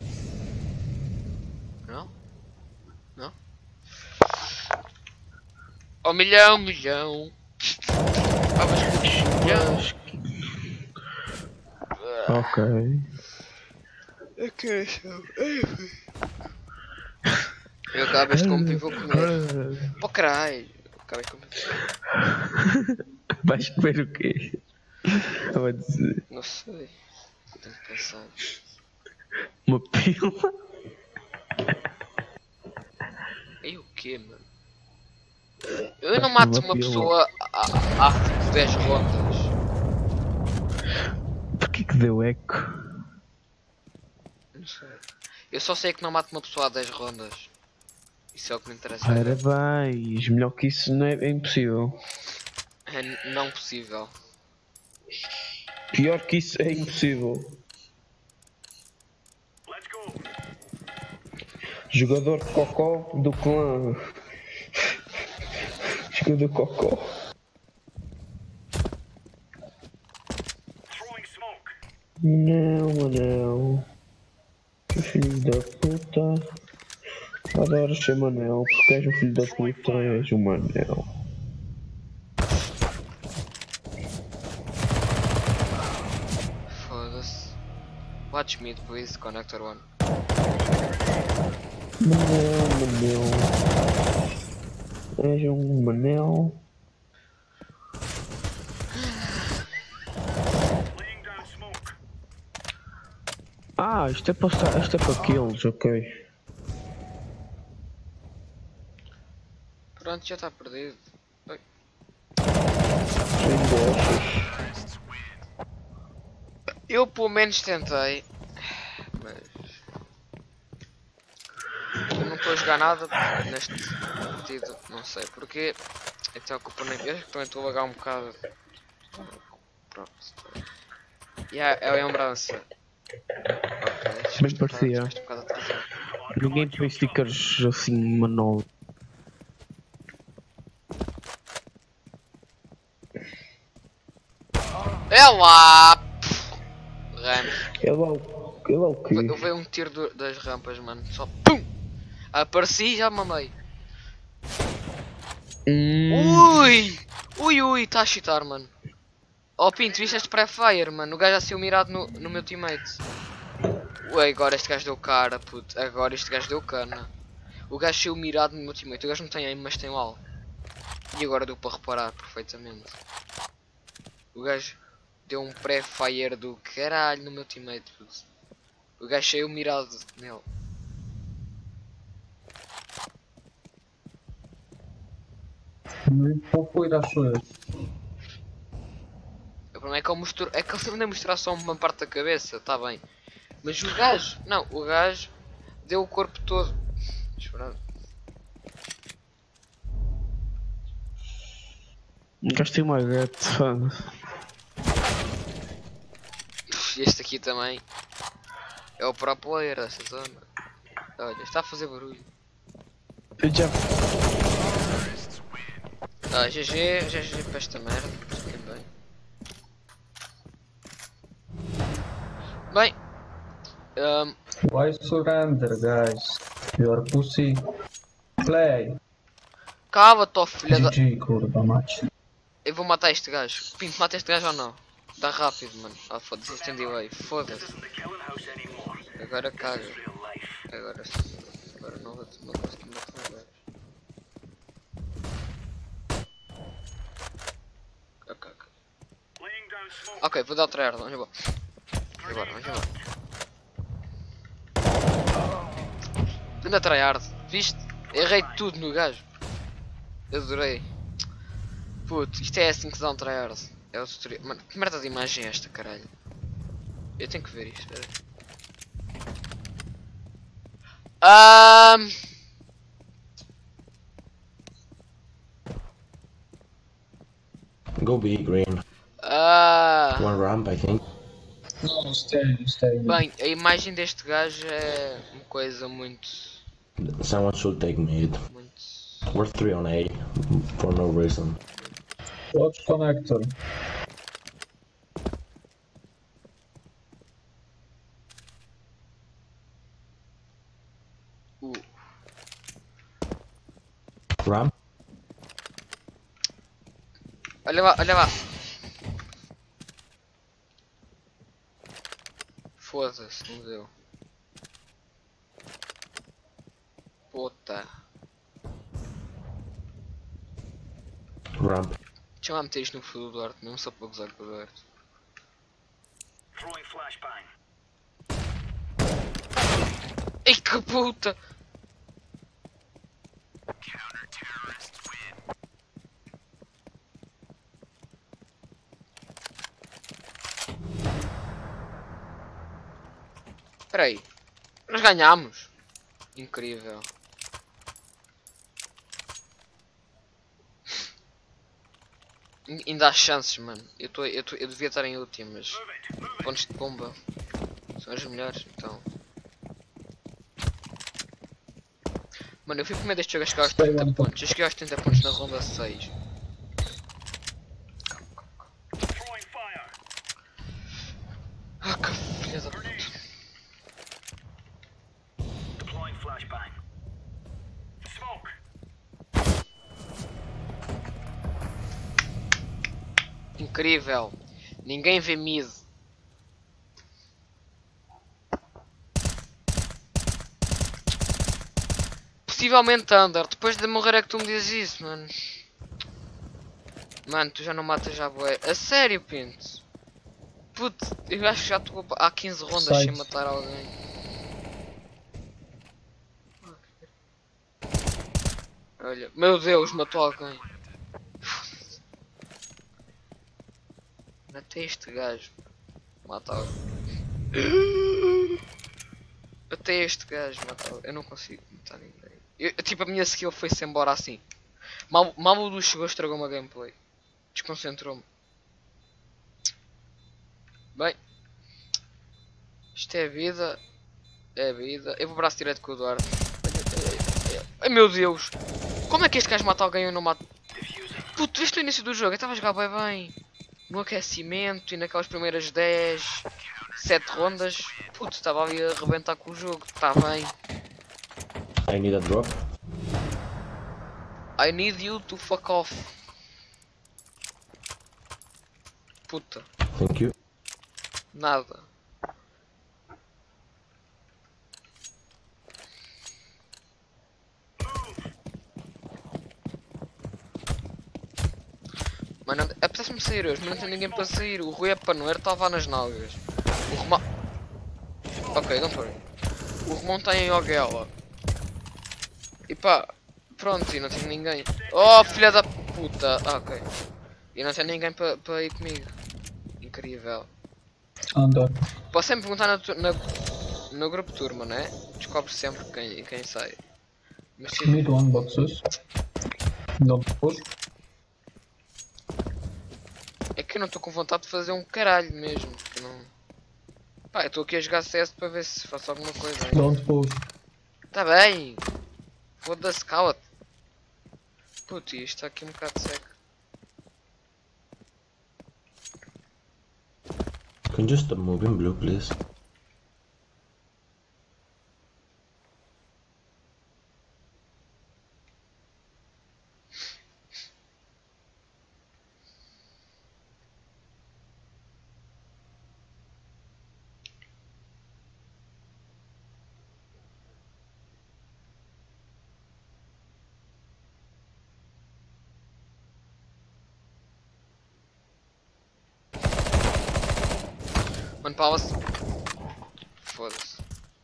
Não? Não? Oh, milhão! Ah, mas milhão!
Ok.
Eu acabo este compro e vou comer. Oh caralho! Acabei de comer.
Vais comer o quê? Eu vou dizer.
Não sei. Tenho que pensar.
Uma pila?
E o quê, mano? Eu não mato uma pessoa há tipo 10 rondas.
Porquê que deu eco?
Não sei. Eu só sei que não mato uma pessoa há 10 rondas. Isso é o que me interessa.
Parabéns, melhor que isso não é impossível.
É não possível.
Pior que isso é impossível.
Let's go.
Jogador cocó do clã. Jogador cocó.
Throwing smoke.
Manel. Que filho da puta. Adoro ser Manel, porque és um filho da puta, és um Manel.
Foda-se. Watch me, please, connector one.
Manel. És um Manel.
Laying down smoke.
Ah, isto é para kills, ok.
Pronto, já está perdido. Oi.
Sem gostas.
Eu pelo menos tentei. Mas... eu não estou a jogar nada neste partido. Não sei porquê. Então a culpa nem... eu também estou a lagar um bocado. Pronto. E é a lembrança. Ok,
Bem parecia.
um bocado atrasado.
Ninguém tem stickers assim, Manol.
É lá! Ramos.
Ele é o quê?
Eu veio um tiro das rampas, mano. Só PUM! Apareci e já mamei. Ui, tá a cheatar, mano. Oh Pinto, viste este pré-fire, mano? O gajo já saiu mirado no meu teammate. Ui, agora este gajo deu cara, puto. Agora este gajo deu cana. O gajo saiu mirado no meu teammate. O gajo não tem aim, mas tem wall. E agora deu para reparar perfeitamente. O gajo deu um pré-fire do caralho no meu teammate, puto. O gajo saiu mirado nele.
Nem pouco ir às suas.
O problema é que ele mostrou. É que ele sempre mostrar só uma parte da cabeça, tá bem. Mas o gajo. Não, o gajo deu o corpo todo. Esperado.
Gastei uma gata.
Este aqui também. É o pro player desta zona. Olha, está a fazer barulho.
Eu já.
Ah, GG para esta merda. Fiquem bem. Bem.
Why surrender, guys? Your pussy. Play.
Cala-te, ó filha da.
GG, curva, macho.
Eu vou matar este gajo. Pinto, mata este gajo ou não? Dá rápido, mano. Ah, foda-se, estendi aí. Foda-se. Agora caga. Agora não consigo matar o gajo. Ok. Ok, vou dar o tryhard, vamos embora. Vamos embora. Anda tryhard, viste? Errei tudo no gajo. Adorei. Puto, isto é assim que se dá um tryhard. É o tutorial. Mano, que merda de imagem é esta, caralho? Eu tenho que ver isto, espera aí.
Go B, green. One ramp, I think.
No, stay.
Bem, a imagem deste gajo é uma coisa muito...
Someone should take mid. We're 3 on A for no reason.
Watch connector.
Ramp?
Olha lá. Foda-se, não deu. Puta.
Ramp.
Deixa eu lá meter isto no fundo do Duarte, mesmo só para gozar com o Duarte. Ai que puta! Espera aí, nós ganhamos. Incrível. Ainda há chances, mano. Eu devia estar em último, mas pontos de bomba são os melhores, então. Mano, eu fico com medo deste jogo a chegar aos 30 pontos. Eu cheguei aos 30 pontos na ronda 6. Ah, que filha da puta. Incrível. Ninguém vê mid. Possivelmente under. Depois de morrer é que tu me dizes isso, mano. Mano, tu já não matas já bué. A sério, Pinto. Puto, eu acho que já estou há 15 rondas sem matar alguém. Olha, meu Deus, matou alguém. Até este gajo mata alguém. Até este gajo mata alguém. Eu não consigo matar ninguém. Tipo, a minha skill foi-se embora assim. Mal o Luz chegou, estragou uma gameplay. Desconcentrou-me. Bem. Isto é vida. É vida. Eu vou braço direto com o Eduardo. Ai meu Deus. Como é que este gajo mata alguém e eu não mato? Puto, viste no início do jogo? Eu estava a jogar bem. No aquecimento e naquelas primeiras 10, 7 rondas. Puto, estava ali a arrebentar com o jogo. Está bem.
I need a drop.
I need you to fuck off. Puta.
Thank you.
Nada. Mano, apetece-me sair hoje, mas não tem ninguém para sair. O Rui é panoeiro, estava nas nalgas. O Romão... Ok, don't worry. O Romão está em Oguela. E pá, pronto, e não tem ninguém. Oh, filha da puta. Ah, ok. E não tem ninguém para ir comigo. Incrível.
Anda.
Posso sempre perguntar no grupo turma, né? Descobre sempre quem sai. Mas tipo,
Mid one boxes. Don't push.
é que eu não estou com vontade de fazer um caralho mesmo. Porque não... Pá, eu estou aqui a jogar CS para ver se faço alguma coisa aí.
Don't push.
Tá bem. Foda-se, cala-te. Puto, isto está aqui um bocado seco.
Can you stop moving blue, please?
Mano, pause. Foda-se.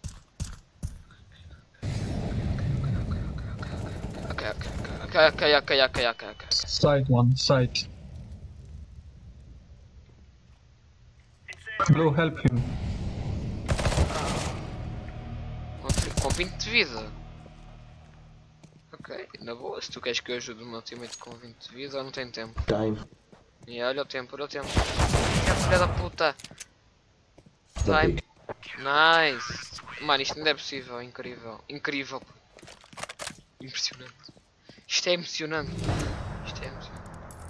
Ok.
Side one, side. Blue, help him.
Com 20 de vida. Ok, na boa, se tu queres que eu ajude o meu teammate com 20 de vida, eu não tenho tempo.
Time.
E olha o tempo, olha o tempo. Que filha da puta. Time. Nice. Mano, isto não é possível, incrível. Incrível. Impressionante. Isto é emocionante. Isto é emocionante.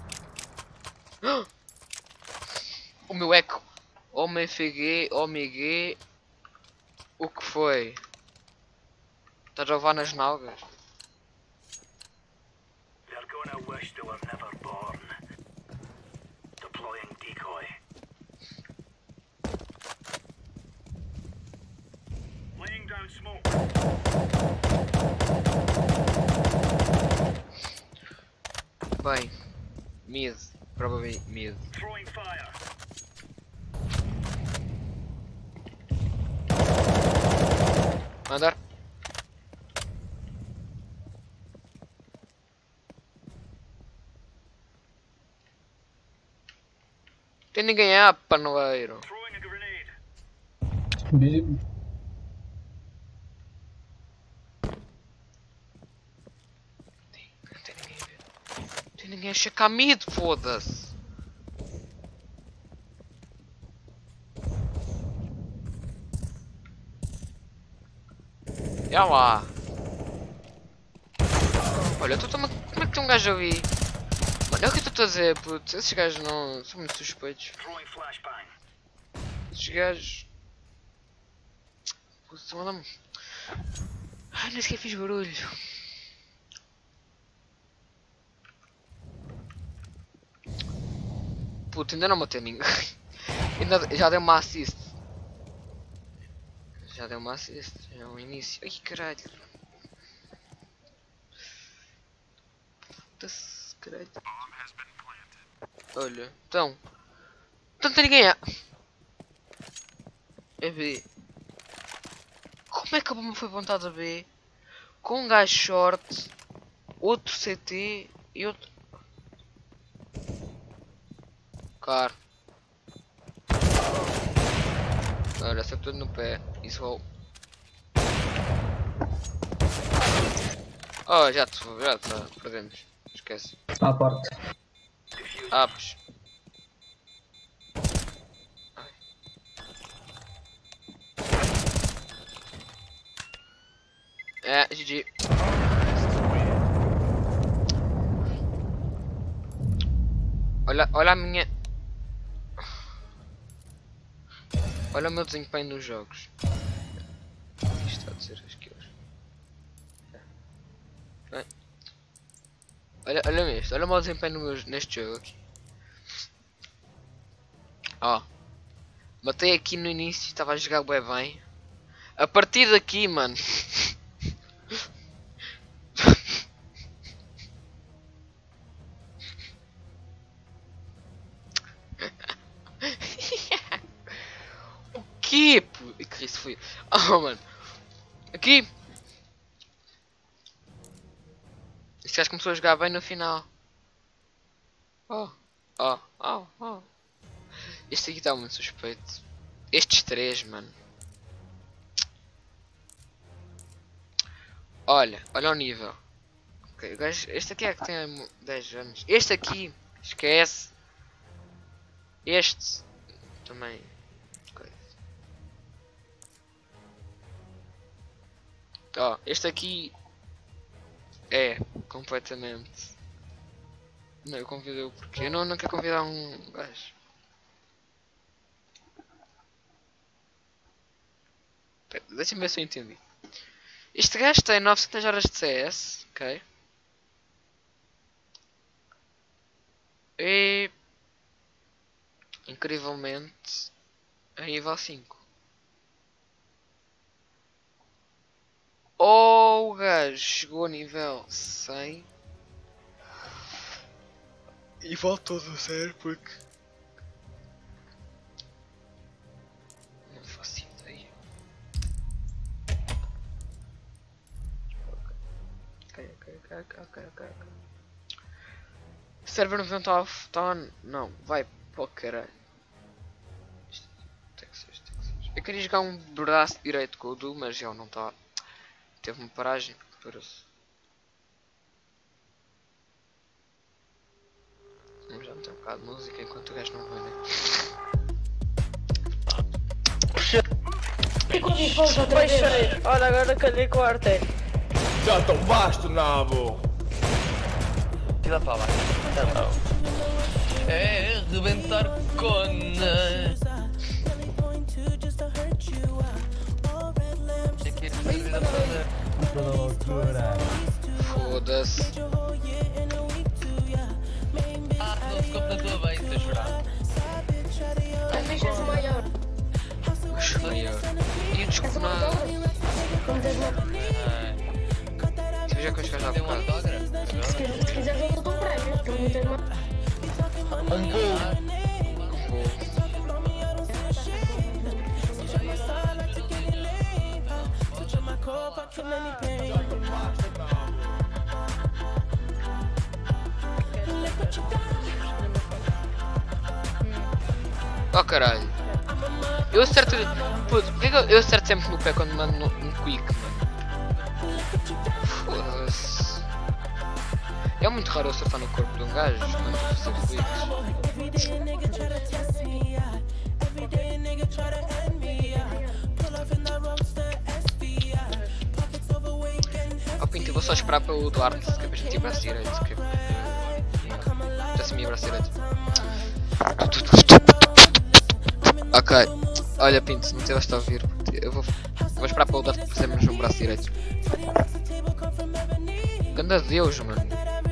O meu eco. Oh meu FG, oh MG. O que foi? Estás a levar nas nalgas?
They're gonna wish they were never born. Deploying decoy. Laying down smoke.
Bem. Mid. Provavelmente mid.
Throwing fire.
Andar. Tem ninguém a panoeiro.
Throwing a grenade.
B.
Tem ninguém a checar mid, foda-se. Já lá. Olha, como é que tem um gajo ali? Mano, é o que eu estou a dizer, puto. Esses gajos não são muito suspeitos.
Throwing flashbang.
Esses gajos. Puto, manda-me. Ai, nem sequer fiz barulho. Puto, ainda não matei ninguém. Já deu uma assist. Já deu uma assist. Já é um início. Ai, caralho. Puta-se, caralho. Olha, então não tem ninguém a... É B. Como é que a bomba foi apontada a B? Com um gajo short, outro CT e outro... Claro. Olha, acertou no pé. Isso vou... Oh, já perdemos. Esquece.
À parte.
Apps. É, GG. Olha a minha... Olha o meu desempenho nos jogos. Isto está a dizer as skills. Bem. Olha-me isto, olha o meu desempenho neste jogo aqui. Ó. Matei aqui no início, estava a jogar bem bem. A partir daqui, mano. O que? Que isso foi? Oh, mano. Aqui. Este gajo começou a jogar bem no final. Oh. Este aqui está muito suspeito. Estes três, mano. Olha o nível. Okay, o gajo, este aqui é que tem 10 anos. Este aqui, esquece. Este também. Okay. Ó, este aqui é completamente. Não, eu convidei-o porque eu não quero convidar um gajo. Deixa-me ver se eu entendi. Este gajo tem 900 horas de CS, ok? E... incrivelmente... a nível 5. Oh, o gajo chegou a nível 100. E voltou do zero porque... ok. Server não está off, tá on? Não, vai pô caralho. Isto tem que ser. Eu queria jogar um braço direito com o Du, mas já não está. Teve uma paragem, parou-se. Vamos já meter um bocado de música enquanto o gajo não vem, né?
Olha, agora calhei com o Artério.
Já estão basto, nabo!
Tira para lá. É arrebentar conas. É que ele faz vida toda.
Toda loucura.
Foda-se.
Ah, não se compra na tua bem, estou a chorar.
Deixa-se maior.
E o desconfinado. Tu já que os gajos há
Tem um
bocado.
autógrafo?
Se quiseres eu dou um prémio. Por não ter mais.
Um bolo.
Oh caralho. Eu acerto. Puto, porque é que eu acerto sempre no pé quando mando um quick, mano? Foda-se. É muito raro eu acertar no corpo de um gajo quando estou a fazer quicks. Oh Pinto, eu vou só esperar pelo Duarte, que depois meti o braço direito. Já se me braço direito. Ok, olha Pinto, se não tiveste a ouvir, eu vou esperar para o Duarte fazer menos um braço direito. Ganda Deus, mano.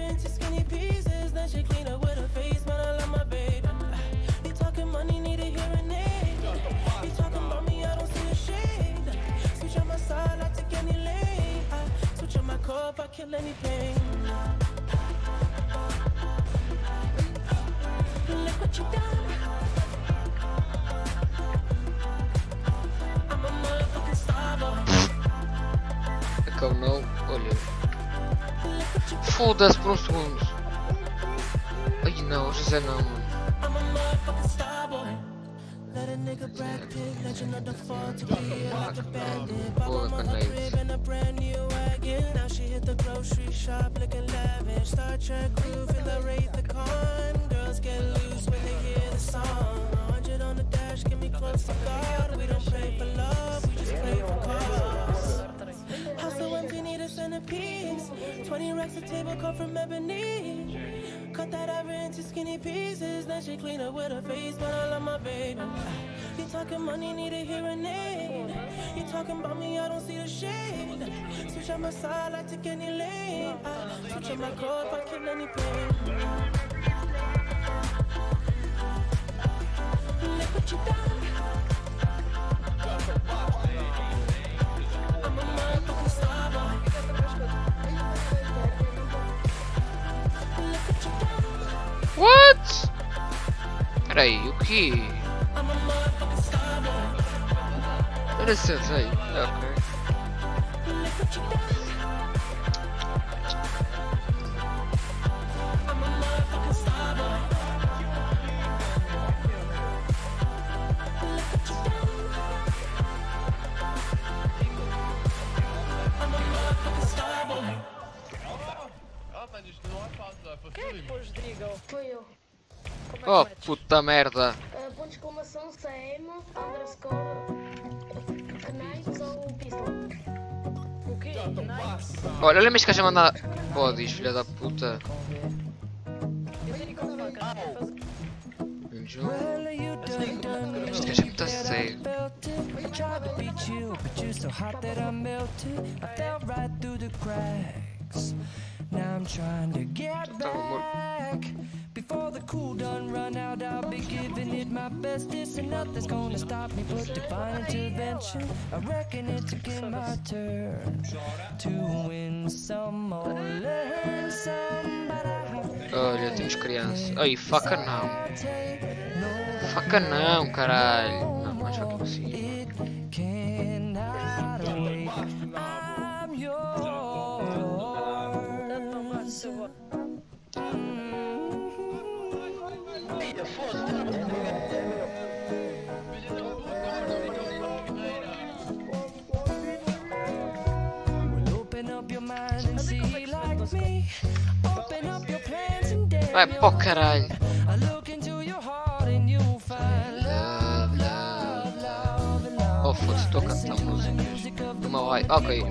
Acabou não, olha. Foda-se por um segundo. Ai não, José não, mano. Boa, caneiro.
Centerpiece, 20 racks of table cut from ebony. Cut that ever into skinny pieces. Then she clean up with her face, but I love my baby. You talking money, need a hearing aid. You talking about me, I don't see the shade. Switch on my side, I take any lane. Switch on my core if I kill any pain. Look what you done. I'm a motherfucking star boy.
What? Peraí, o que? Era sensei, ok.
Quem é que pôs Drigal?
Foi eu.
Oh, puta merda.
Ponto de exclamação CM, underscore, Knights ou Pistol.
O quê? Nice.
Olha, lembra este gajo a mandar bodies, filha da puta. Este gajo é muito cego.
Now I'm trying to get back. Before the cool done run out, I'll be giving it my best. This and nothing's gonna stop me but divine intervention. I reckon it's again my turn to win some or learn some, but I have.
Olha, temos criança. Ai, faca não. Faca não, caralho. Não, mais faca consigo.
Cannot wait. I'm yours.
Vai pô caralho. Oh foda-se, estou a cantar música do meu ai. Ok.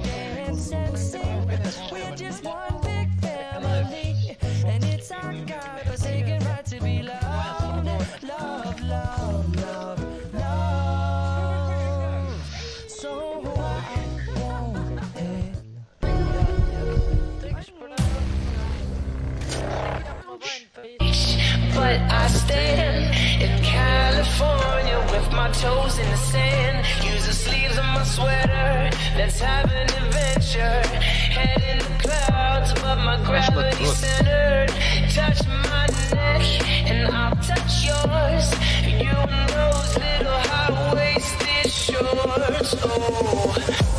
But I stand in California with my toes in the sand. Use the sleeves of my sweater. Let's have an adventure. Head in the clouds above my gravity centered. Touch my neck and I'll touch yours. You in those little high-waisted shorts. Oh.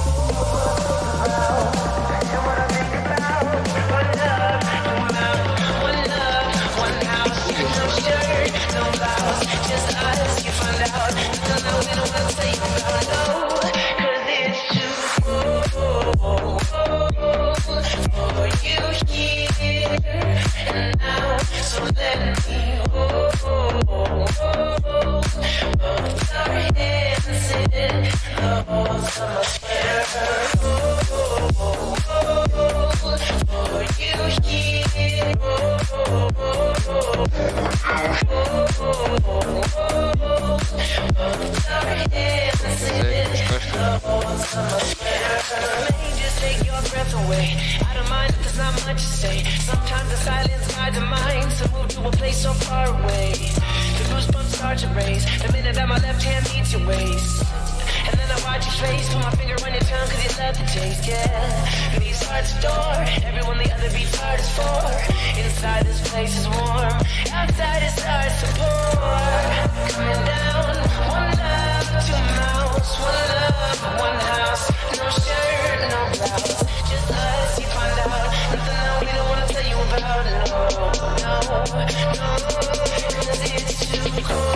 Just take your breath away. I don't mind if there's not much to say. Sometimes the silence guides the mind to move to a place so far away. The goosebumps start to raise the minute that my left hand meets your waist. And then I watch your face, put my finger on your tongue 'cause you love the taste, yeah. These hearts adore everyone the other beats hard is for. Inside this place is warm, outside it starts to pour. Coming down, one love, two mouths, one love, one house. No shirt, no blouse, just us, you find out. Nothing that we don't wanna tell you about, no, no, no. 'Cause it's too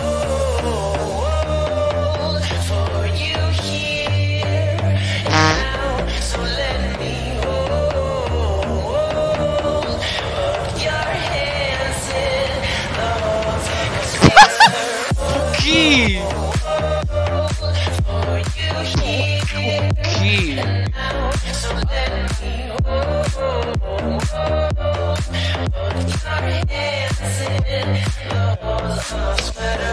cold for you here now. So let me hold your hands in those.
Que?
So let me hold your hands in those of my sweater.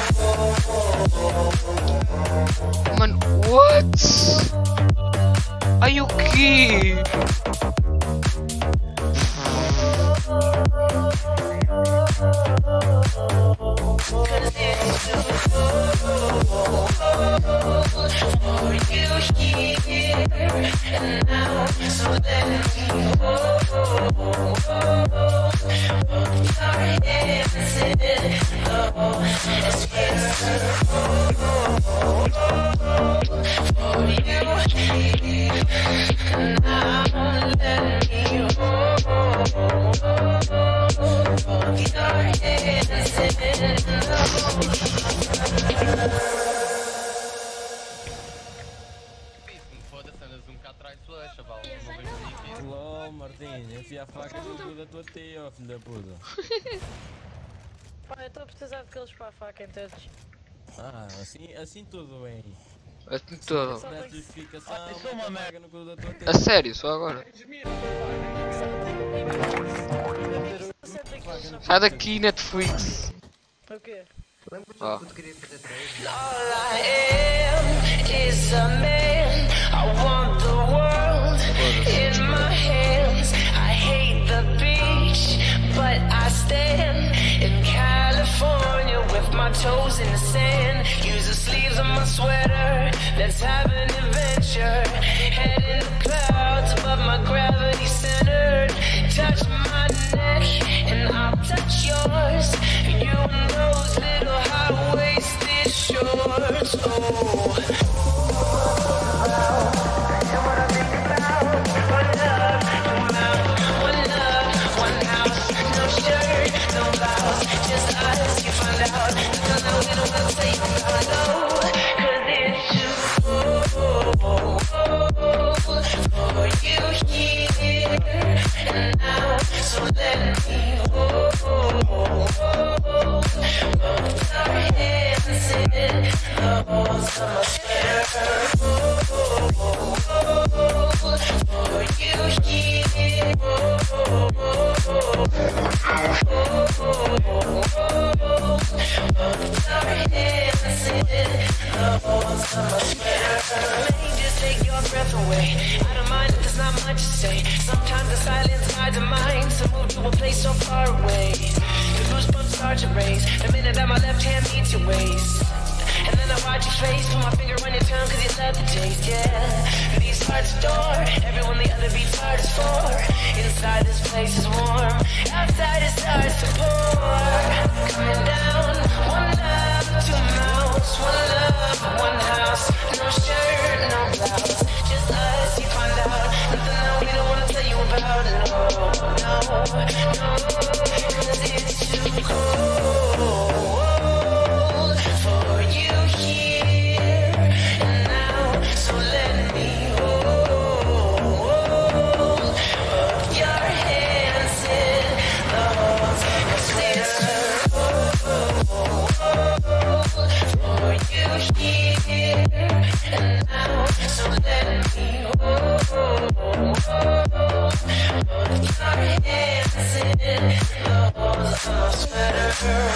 Man, what? Are you okay?
Lol, Martinho, enfia a faca no cu da tua tia, ó filho da puta.
Pá, eu estou a precisar de aqueles para a faca, entendes?
Ah, assim tudo bem.
Assim tudo.
Na justificação, uma merda no cu da tua tia.
A sério, só agora. Sai daqui, Netflix.
O quê?
Ó.
All I am is a man. I want the world in my hands. I hate the beach, but I stand in California with my toes in the sand. Use the sleeves of my sweater. Let's have an adventure. Head in the clouds above my gravity centered. Touch my neck and I'll touch yours. You in those little high-waisted shorts. Oh. One love, one house, no shirt, no blouse, just us. You find Take your breath away. I don't mind if there's not much to say. Sometimes the silence guides the mind to move to a place so far away. The goosebumps start to raise the minute that my left hand meets your waist. And then I watch your face, put my finger on your tongue cause you love the taste, yeah. These hearts adore everyone the other beats hard is for. Inside this place is warm, outside it starts to pour. Coming down, one love, two mouths, one love, one house. No shirt, no blouse, just us, you find out. Nothing that we don't wanna tell you about, no, cause it's too cold for you here and now, so let me hold both your hands in the halls, cause it's too cold for you here and now, so let me hold both your hands in the halls of my sweater.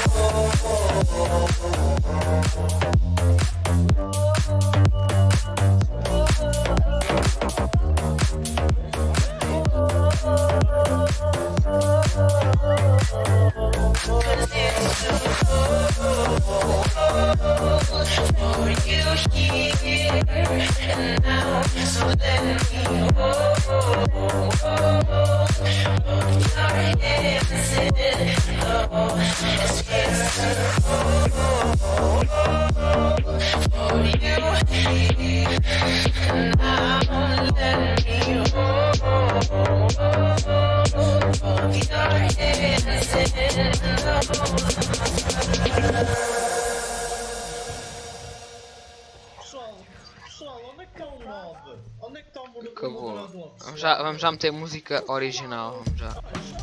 Acabou. Vamos já meter música original. Vamos já.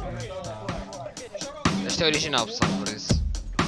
Este é original, pessoal, por isso.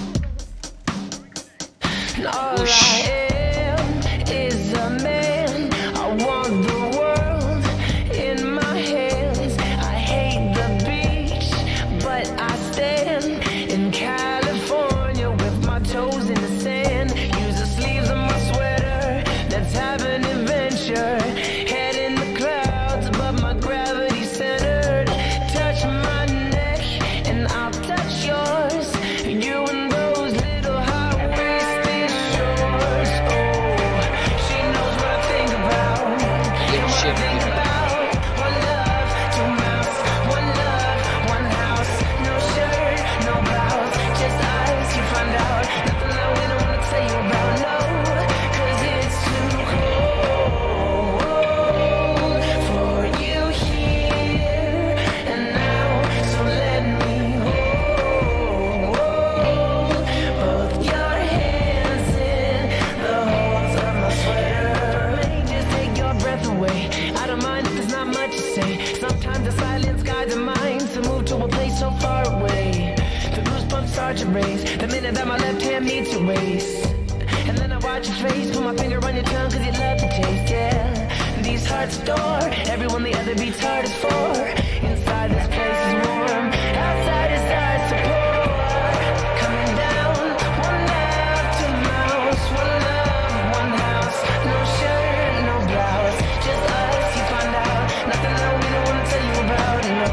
The minute that my left hand meets your waist, and then I watch your face, put my finger on your tongue cause you love the taste, yeah. These hearts adore everyone the other beats hard is for. Inside this place is warm, outside it starts to pour. Coming down, one love, two mouths, one love, one house. No shirt, no blouse, just us, you find out. Nothing that we don't wanna tell you about, no,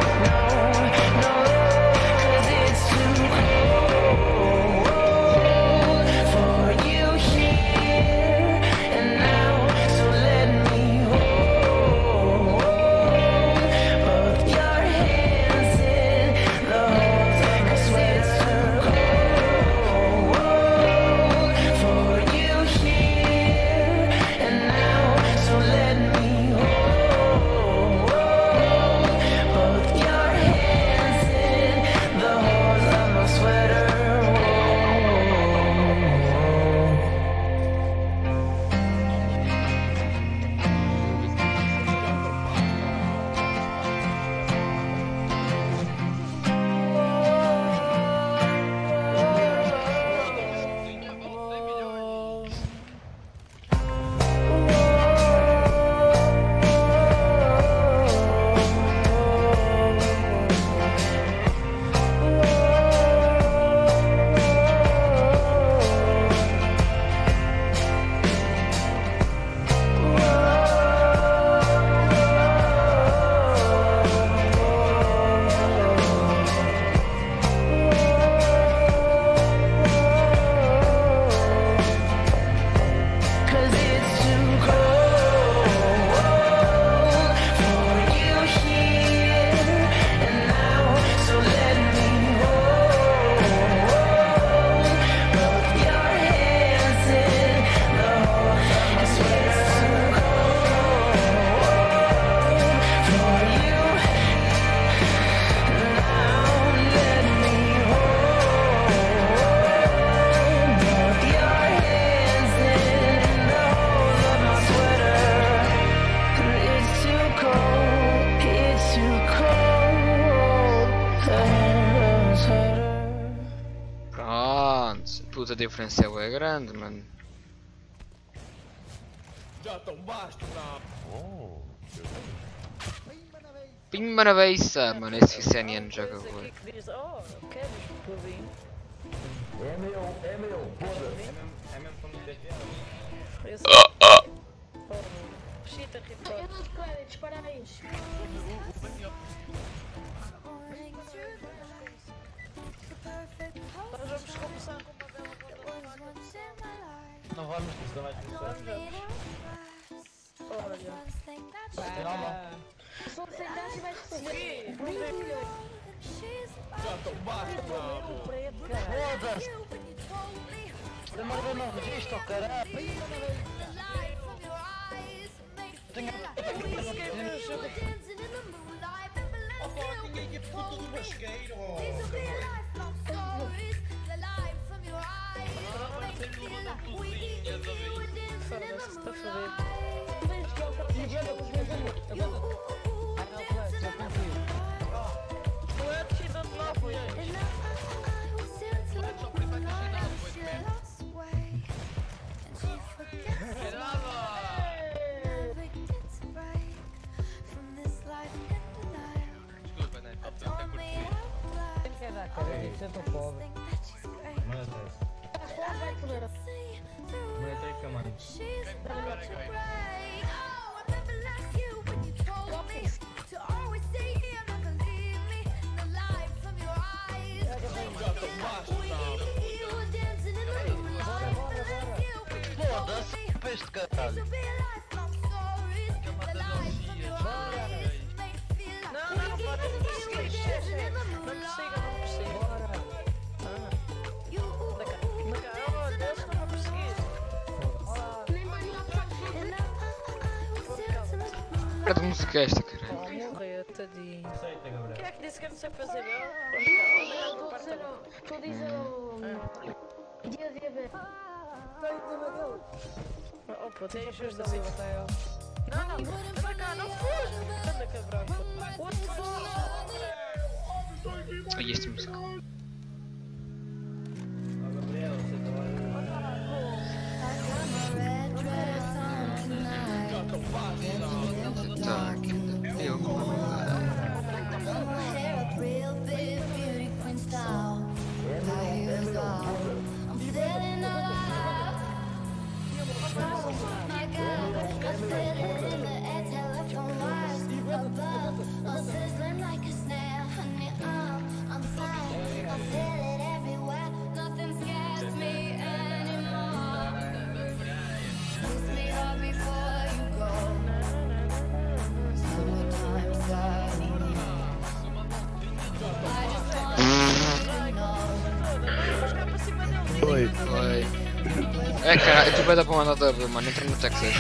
cause it's too cold for you here and now, so let me hold both your hands in the halls,
Puta, a diferença é grande, mano.
Já estão baixo, não.
Pimba na beiça, mano. Esse Viceniano joga
Esse
agora.
aqui que diz, oh, queres pudim?
É meu, foda-se.
É mesmo para me ter
Esse Chita
Eu
report.
dou de créditos, parabéns.
Nós vamos começar com uma dela.
Não vamos, isso não vai começar.
Olha.
Se você aceitar, você vai receber.
Já estão baixo, não.
Foda-se! Demorou no registro, caralho! Tenho
Foda-se, está a foder. Não é descida de lá, foi aí.
Foda-se, peste caralho!
Não, para de perseguir. Não persiga, não persiga. Olha, eles estão a perseguir.
Nem mais nada.
Para de música é esta, caralho.
Oh, morreu, tadinho. Quem é que disse que eu não sei fazer bem?
Estou a dizer o dia de haver.
Oh, pô, tem justo assim. Não, anda cá, não fuja. Anda, cabrão.
Olha esta música. Dark in the field.
Oi.
Oi. É, cara, tu vai dar para mandar W, mano. Entra no Texas.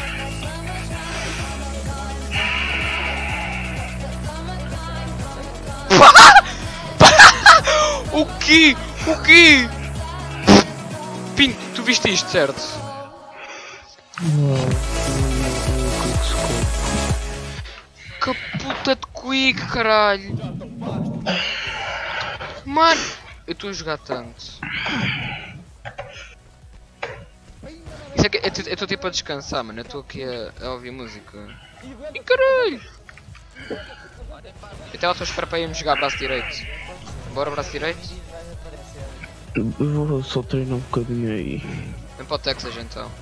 O quê? O quê? Pinto, tu viste isto, certo? Que puta de quick, caralho. Mano, eu estou a jogar tanto. Isso é que eu estou tipo a descansar, mano. Eu estou aqui a ouvir música. E caralho! Eu estava só a esperar para irmos jogar braço direito. Bora, braço direito?
Eu vou só treinar um bocadinho aí.
Vem para o Texas então.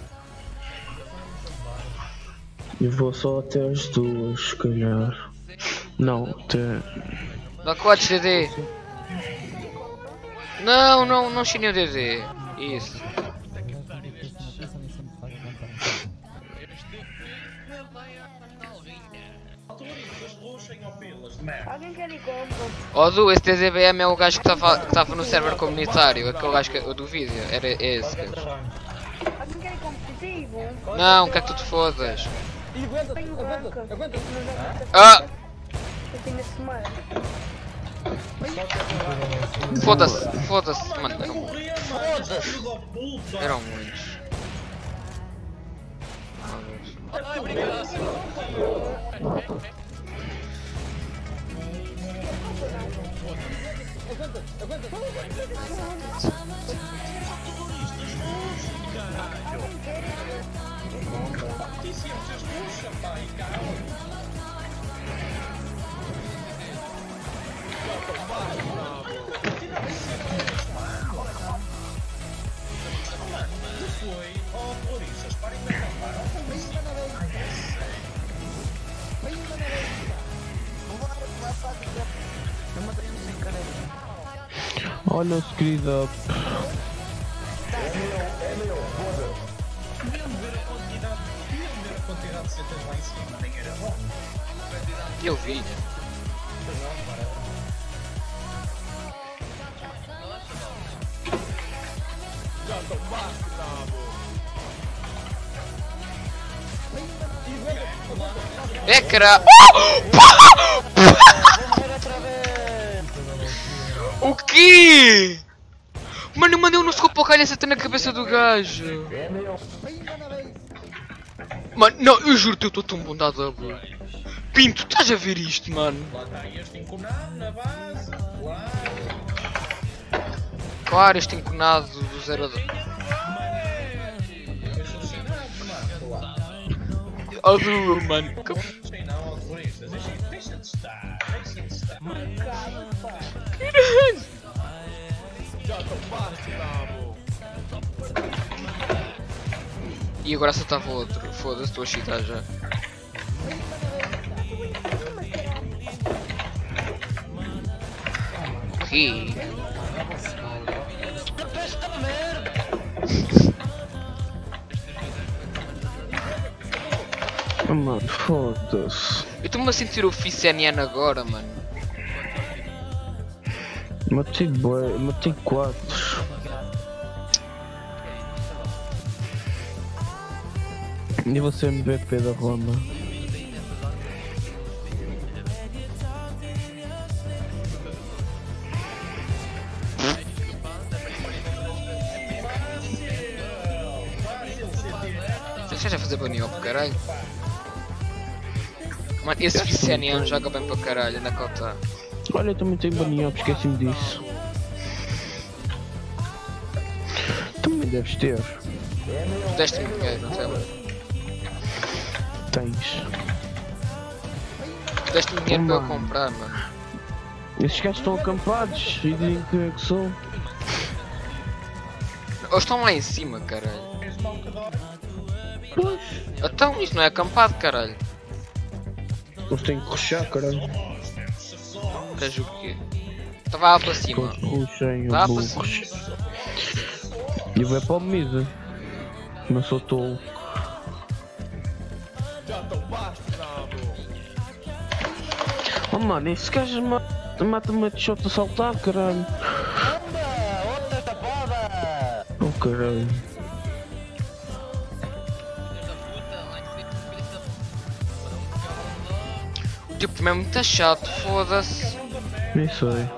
Eu vou só até as 2, se calhar. Não, até.
Dá cotes, DD! Não, não chinei o DD. Isso.
Alguém quer ir comprar?
Ó Du, esse TZBM é o gajo que estava no server comunitário, aquele gajo que, o do vídeo, era esse gajo.
Alguém quer ir competitivo?
Não, quer que tu te fodas.
Tenho banca.
Ah!
Eu tenho esse mar.
Foda-se, mano, eram muitos.
foi? Oh, Floristas, parem de acampar. Oh, como assim? Ai, é sério.
Olha o screen up.
É meu, foda-se. Deviam ver a quantidade de setas lá em cima, nem era bom.
Eu vi.
Não, para.
É cara. O quê? Mano, eu mandei um no scope para essa na cabeça do gajo. Mano, não, eu juro que eu estou tão bondade a boa. Pinto, estás a ver isto, mano?
Lá está este enconado na base. Lá.
Claro, este enconado do 0 a 2. Oh, mano.
Sei não, alcoolistas. Deixa de estar. Deixa de estar.
E agora só estava outro. Foda-se, estou a chitar já. Que?
Oh, mano, foda-se.
Eu estou-me a sentir o Ficeniano agora, mano.
Matei 4. E você MVP da ronda?
Deixa já fazer banho pro caralho. Mano, esse Ficeniano joga bem para caralho na cota.
Olha, eu também tenho banho, esqueci-me disso. Também deves ter.
Deste-me dinheiro, não sei.
Tens.
Deste-me dinheiro para eu comprar, mano.
Esses gajos estão acampados e dizem que é que sou.
Eles estão lá em cima, caralho.
Pois.
Então, isso não é acampado, caralho.
Eles têm que rushar, caralho.
Queres o quê? Estava lá para cima.
Ruxem,
Lá para
burros.
cima.
E vai para o mesa. Não sou tolo. Oh mano, esse gajo mata-me de shot a saltar, caralho.
Outra tapada!
Oh caralho.
Tipo, mesmo muito chato, foda-se.
Nem sei.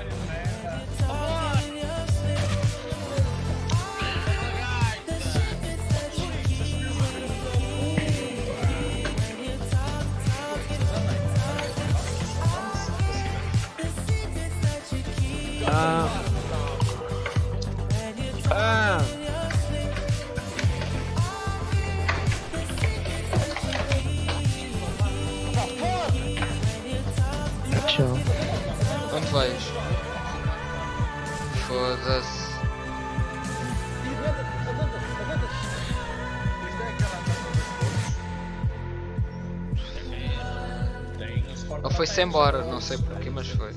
Tchau.
Onde vais? Foda-se. Ou foi-se embora, não sei porquê, mas foi.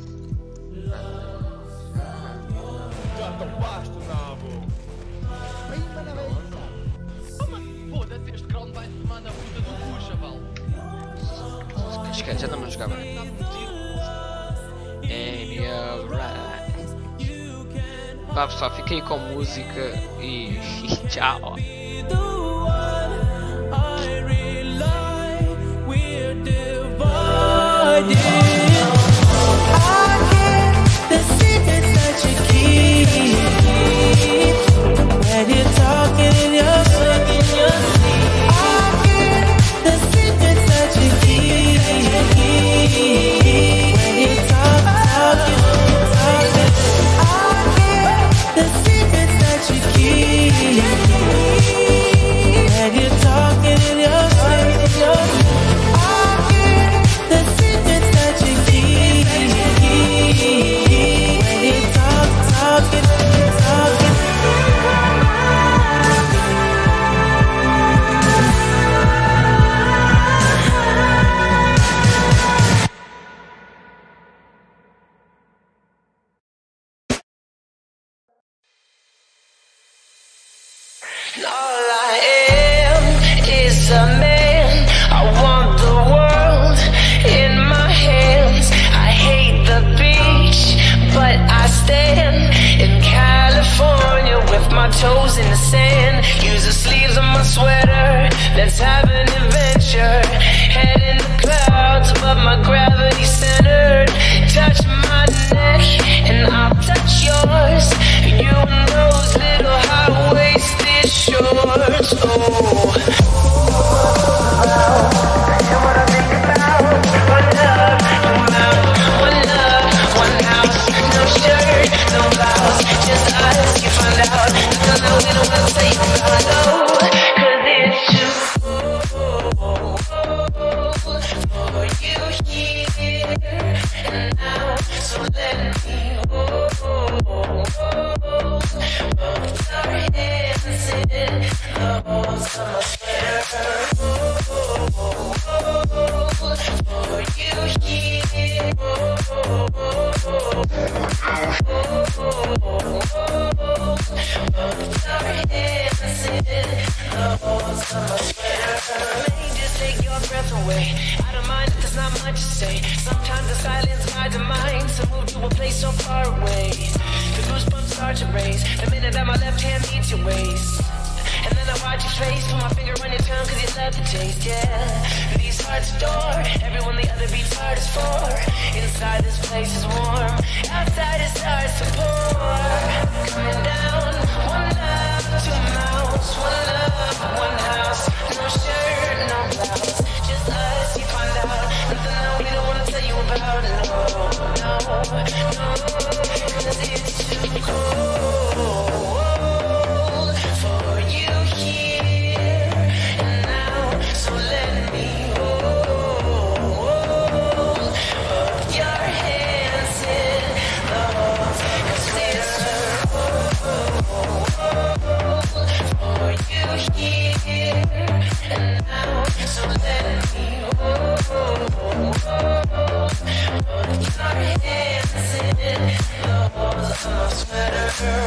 Esquece, já estamos a jogar bem. And you're right. Vá pessoal, fiquei com música e tchau.
The secrets that you All I am is a man. I want the world in my hands. I hate the beach, but I stand in California with my toes in the sand. Use the sleeves of my sweater. Let's have an adventure. Head in the clouds above my gravity centered. Touch my neck and I'll touch yours. You in those little high-waisted shorts. Oh. And what I think about one love, one mouth, one love, one house, no shirt, no blouse, just us. You find out nothing that we don't wanna say about no, 'cause it's just for you here and now. So let me hold both our hands in the holes of my sweater. For you here. Both our hands in the holes of my sweater. Just take your breath away. I don't mind if there's not much to say. Sometimes the silence guides the mind to move to a place so far away. The goosebumps start to raise the minute that my left hand meets your waist. And then I watch your face, put my finger on your tongue 'cause you love the taste, yeah. These hearts adore everyone the other beats hard is for. Inside this place is warm, outside it starts to pour. Coming down, one love, two mouths, one love, one house, no shirt, no blouse, just us. You find out nothing that we don't wanna tell you about. No, 'cause it's too cold for you here and now. So let me hold both your hands in the holes, 'cause it's for you here and now. So let me hold both your hands in the holes of my sweater.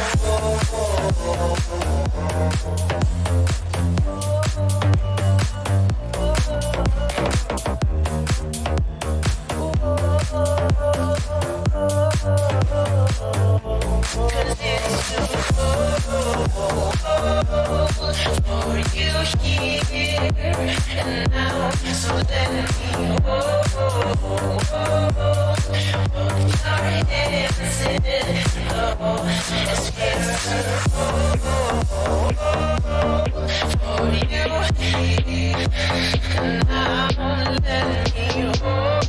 For you here and now. So let me hold our hands in the hole. For you here and now. Let me hold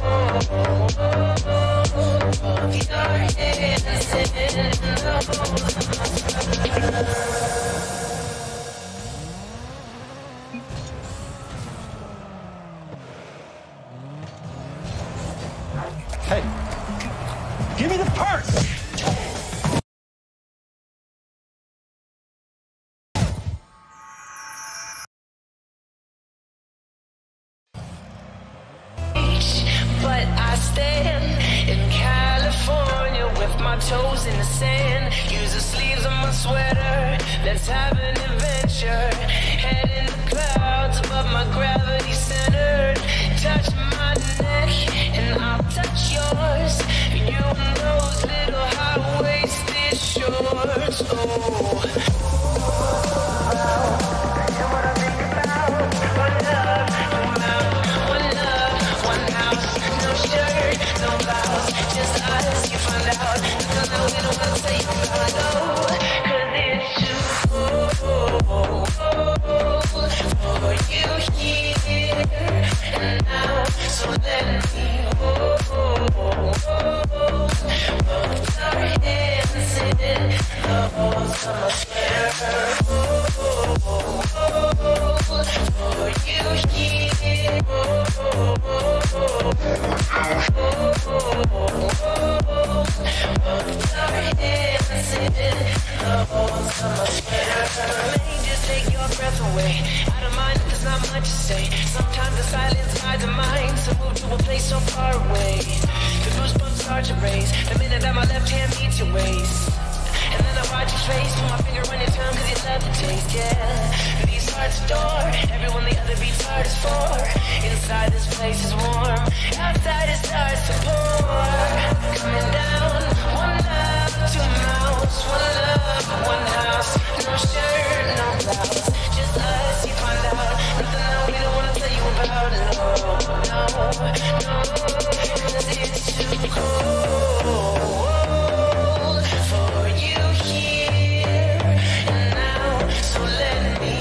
our hands in the hole.
Hey, give me the purse!
But I stand in California with my toes in the sand. Use the sleeves of my sweater. Let's have an adventure. Head in the clouds above my gravity centered. Touch my neck and I'll touch yours. You in those little high-waisted shorts. Oh. And what I think about one love, one mouth, one love, one house, no shirt, no blouse, just us. You find out nothing that we don't wanna say about no, 'cause it's too cold for you here and now. So let me hold both our hands in the holes of my sweater. For you here. Just take your breath away. I don't mind if there's not much to say. Sometimes the silence guides the mind to move to a place so far away. The goosebumps start to raise the minute that my left hand meets your waist. And then I watch your face, put my finger on your tongue 'cause you love the taste, yeah. other beats hardest for. Inside this place is warm, outside it starts to pour. Coming down, one love, two mouths, one love, one house. No shirt, no blouse, just us, you find out. Nothing that we don't wanna tell you about. No, cause it's too cold for you here and now. So let me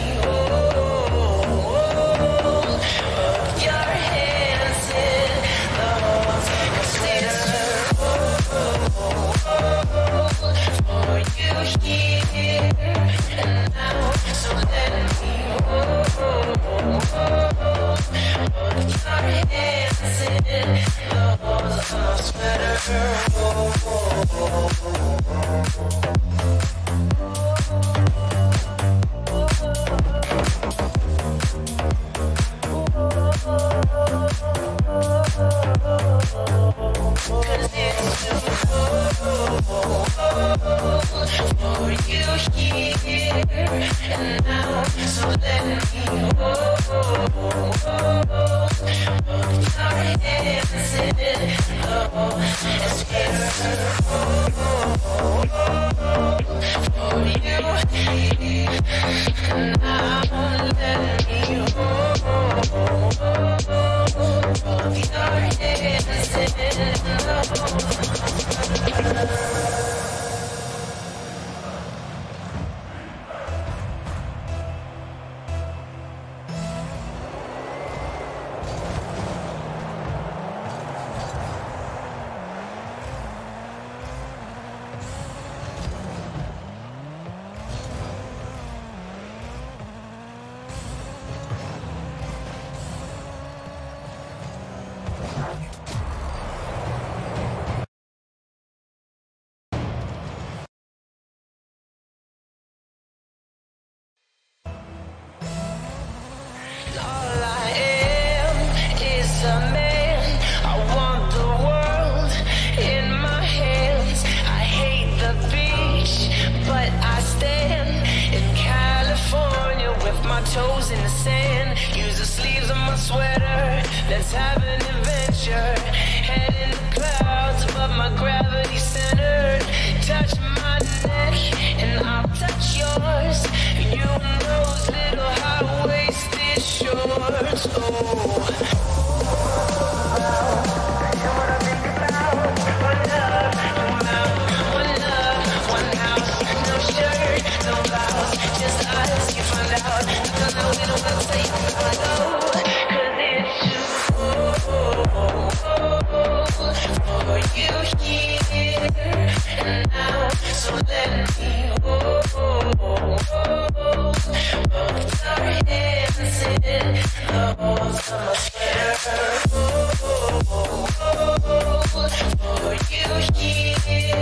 hold your hands in the halls. Cause it's too cold for you here and now. So let me hold your hands in the halls of my sweater. Cause it's too cold for you here and now. So let me hold your hands in the hall. It's here for you here and now. Let me hold your hands in the hall. All I am is a man. I want the world in my hands. I hate the beach, but I stand in California with my toes in the sand. Use the sleeves of my sweater. Let's have an adventure. Head in the clouds above my gravity centered. Touch my neck and I'll touch yours. You in those little high-waisted shorts. Oh. One love, one house. No shirt, no blouse, just us, you find out. Nothing that we don't wanna say, cause it's too cold for you here and now. So let me hold your hands in the halls of my sweater. For you here,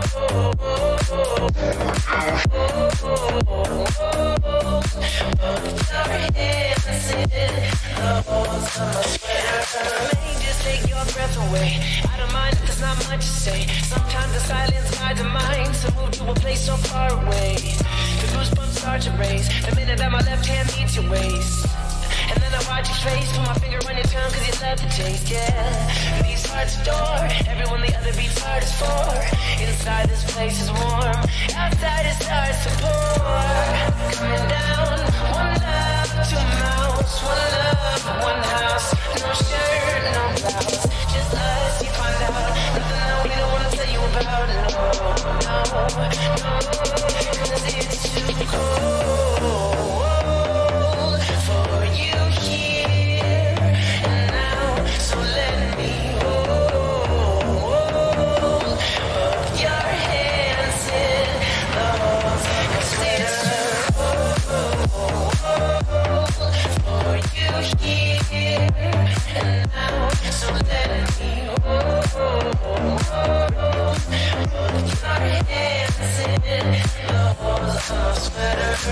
your hands in the halls of my sweater. May just take your breath away. I don't mind if there's not much to say. Sometimes the silence guides the mind to move to a place so far away. The goosebumps start to raise the minute that my left hand meets your waist. And then I watch your face, put my finger on your tongue cause you love the taste, yeah. These hearts adore everyone the other beats hardest for. Inside this place is warm, outside it starts to pour. Coming down, one love, two mouths, one love, one house. No shirt, no blouse, just us, you find out. Nothing that we don't wanna tell you about. No, cause it's too cold for you here and now. So let me hold your hands in the halls. Cause it's for you here and now. So let me hold your hands in the halls of my sweater.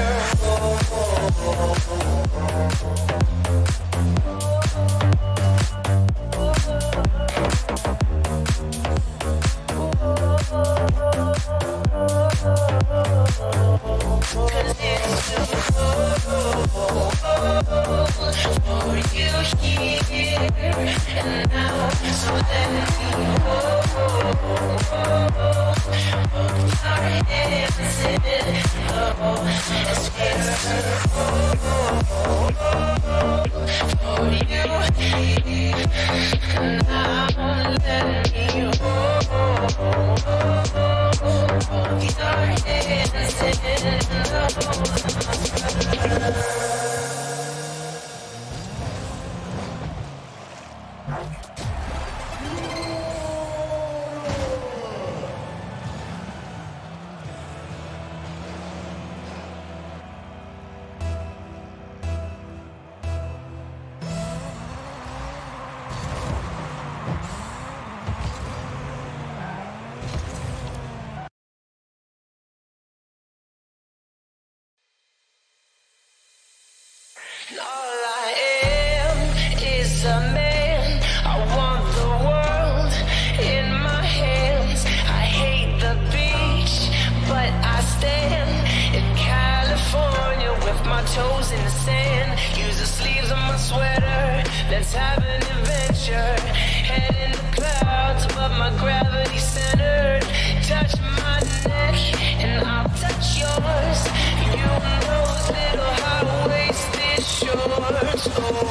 All I am is a man. I want the world in my hands. I hate the beach, but I stand in California with my toes in the sand. Use the sleeves of my sweater. Let's have an adventure. Head in the clouds above my gravity centered. Touch my neck and I'll touch yours. You know those little high-waisted shorts.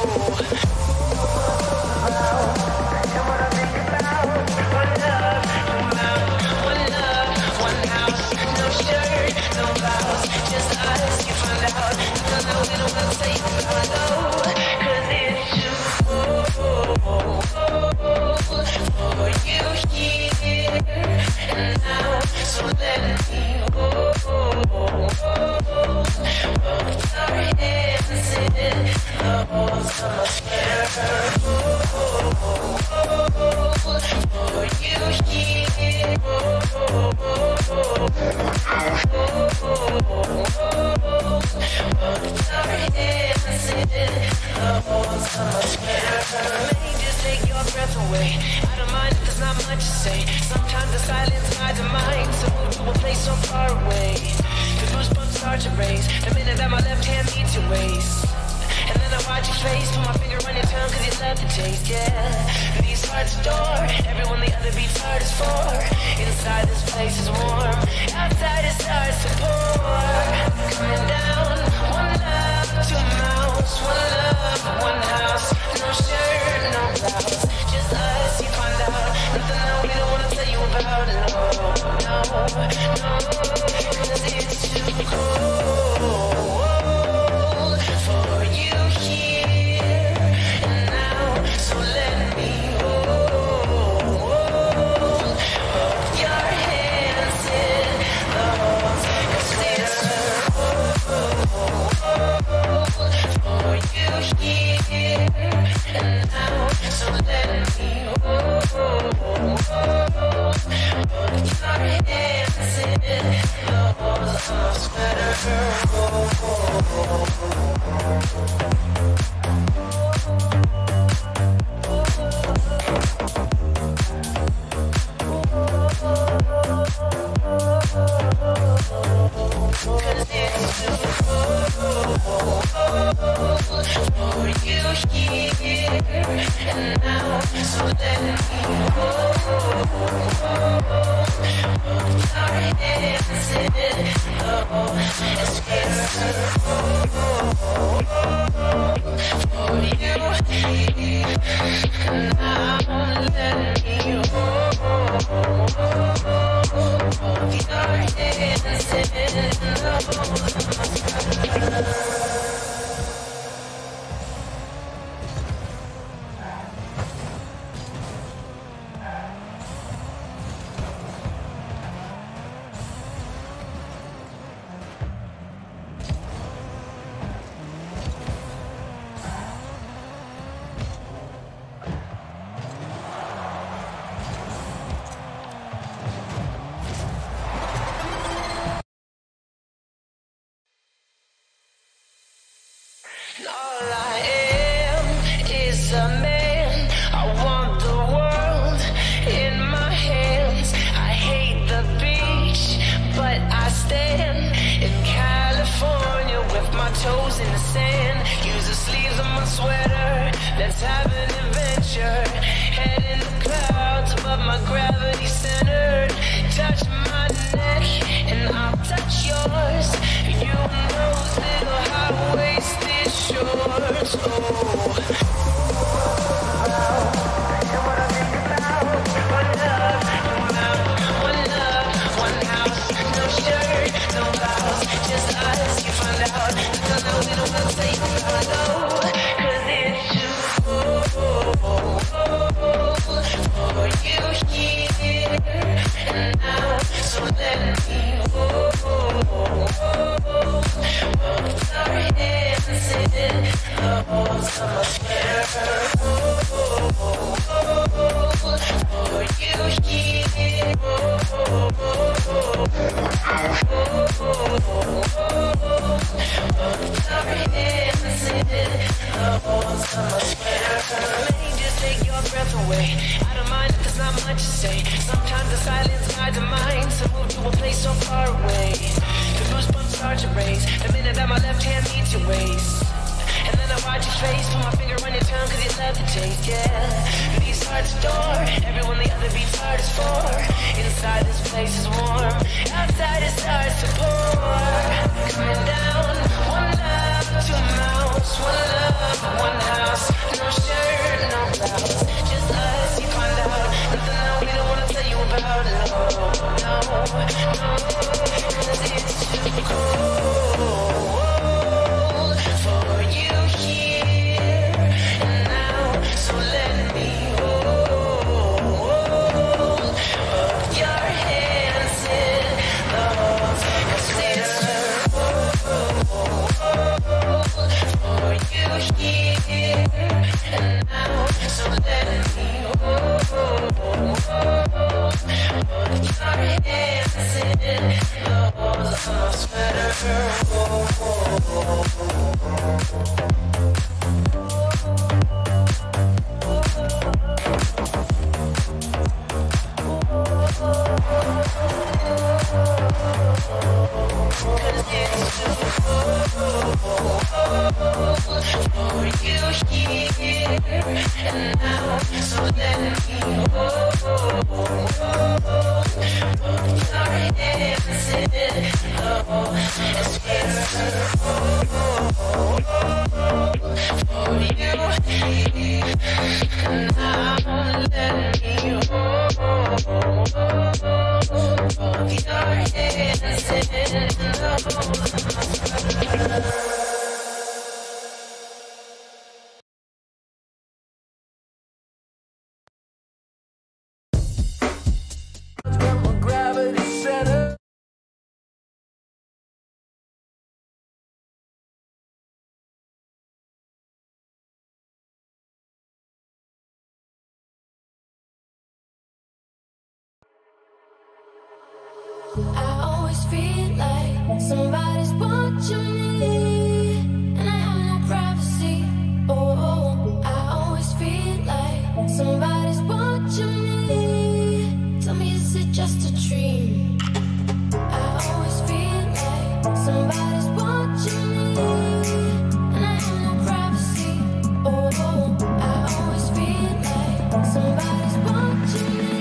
Just take your breath away. I don't mind if there's not much to say. Sometimes the silence hides a mind, so move to a place so far away. The goosebumps start to raise the minute that my left hand meets your waist. And then I watch your face, put my finger on your tongue, cause you love the taste, yeah. These hearts adore everyone the other beats hard is for. Inside this place is warm, outside it starts to pour. Coming down, one love, two mouths, one love, one house. No shirt, no blouse, just us, you find out. Nothing that we don't wanna tell you about, no, cause it's too cold for you here and now, so let me hold both your hands in the holes, cause it's too cold for you here and now, so let me hold both your hands in the holes of my sweater. All I am is a man. I want the world in my hands. I hate the beach, but I stand in California with my toes in the sand. Use the sleeves of my sweater. Let's have an adventure. Head in the clouds above my gravity centered. Touch my neck and I'll touch yours. You know those little high-waisted shorts. One love, one house. No shirt, no blouse, just us, you find out. Nothing that we don't wanna say, you gotta go, cause it's too cold for you here and now, so let me hold both our hands in the holes of my sweater. For you here, both our hands in the holes of my sweater. Let me just take your breath away. I don't mind if there's not much to say. Sometimes the silence guides the mind to move to a place so far away. The goosebumps start to raise the minute that my left hand meets your waist. And then I watch your face, put my finger on your tongue cause you love the taste, yeah. Beats heart's door, everyone the other beats heart is for. Inside this place is warm, outside it starts to pour. Coming down, one love, two mouths, one love, one house. No shirt, no blouse, just us, you find out. Nothing that we don't wanna tell you about, no, cause it's too cold. For you here and now, so let me hold of your hands in the halls of my sweater. For you here and now, so let me hold of your hands in the halls of my sweater.
I always feel like somebody's watching me, and I have no privacy. Oh, I always feel like somebody's watching me. Tell me, is it just a dream? I always feel like somebody's watching me, and I have no privacy. Oh, I always feel like somebody's watching me.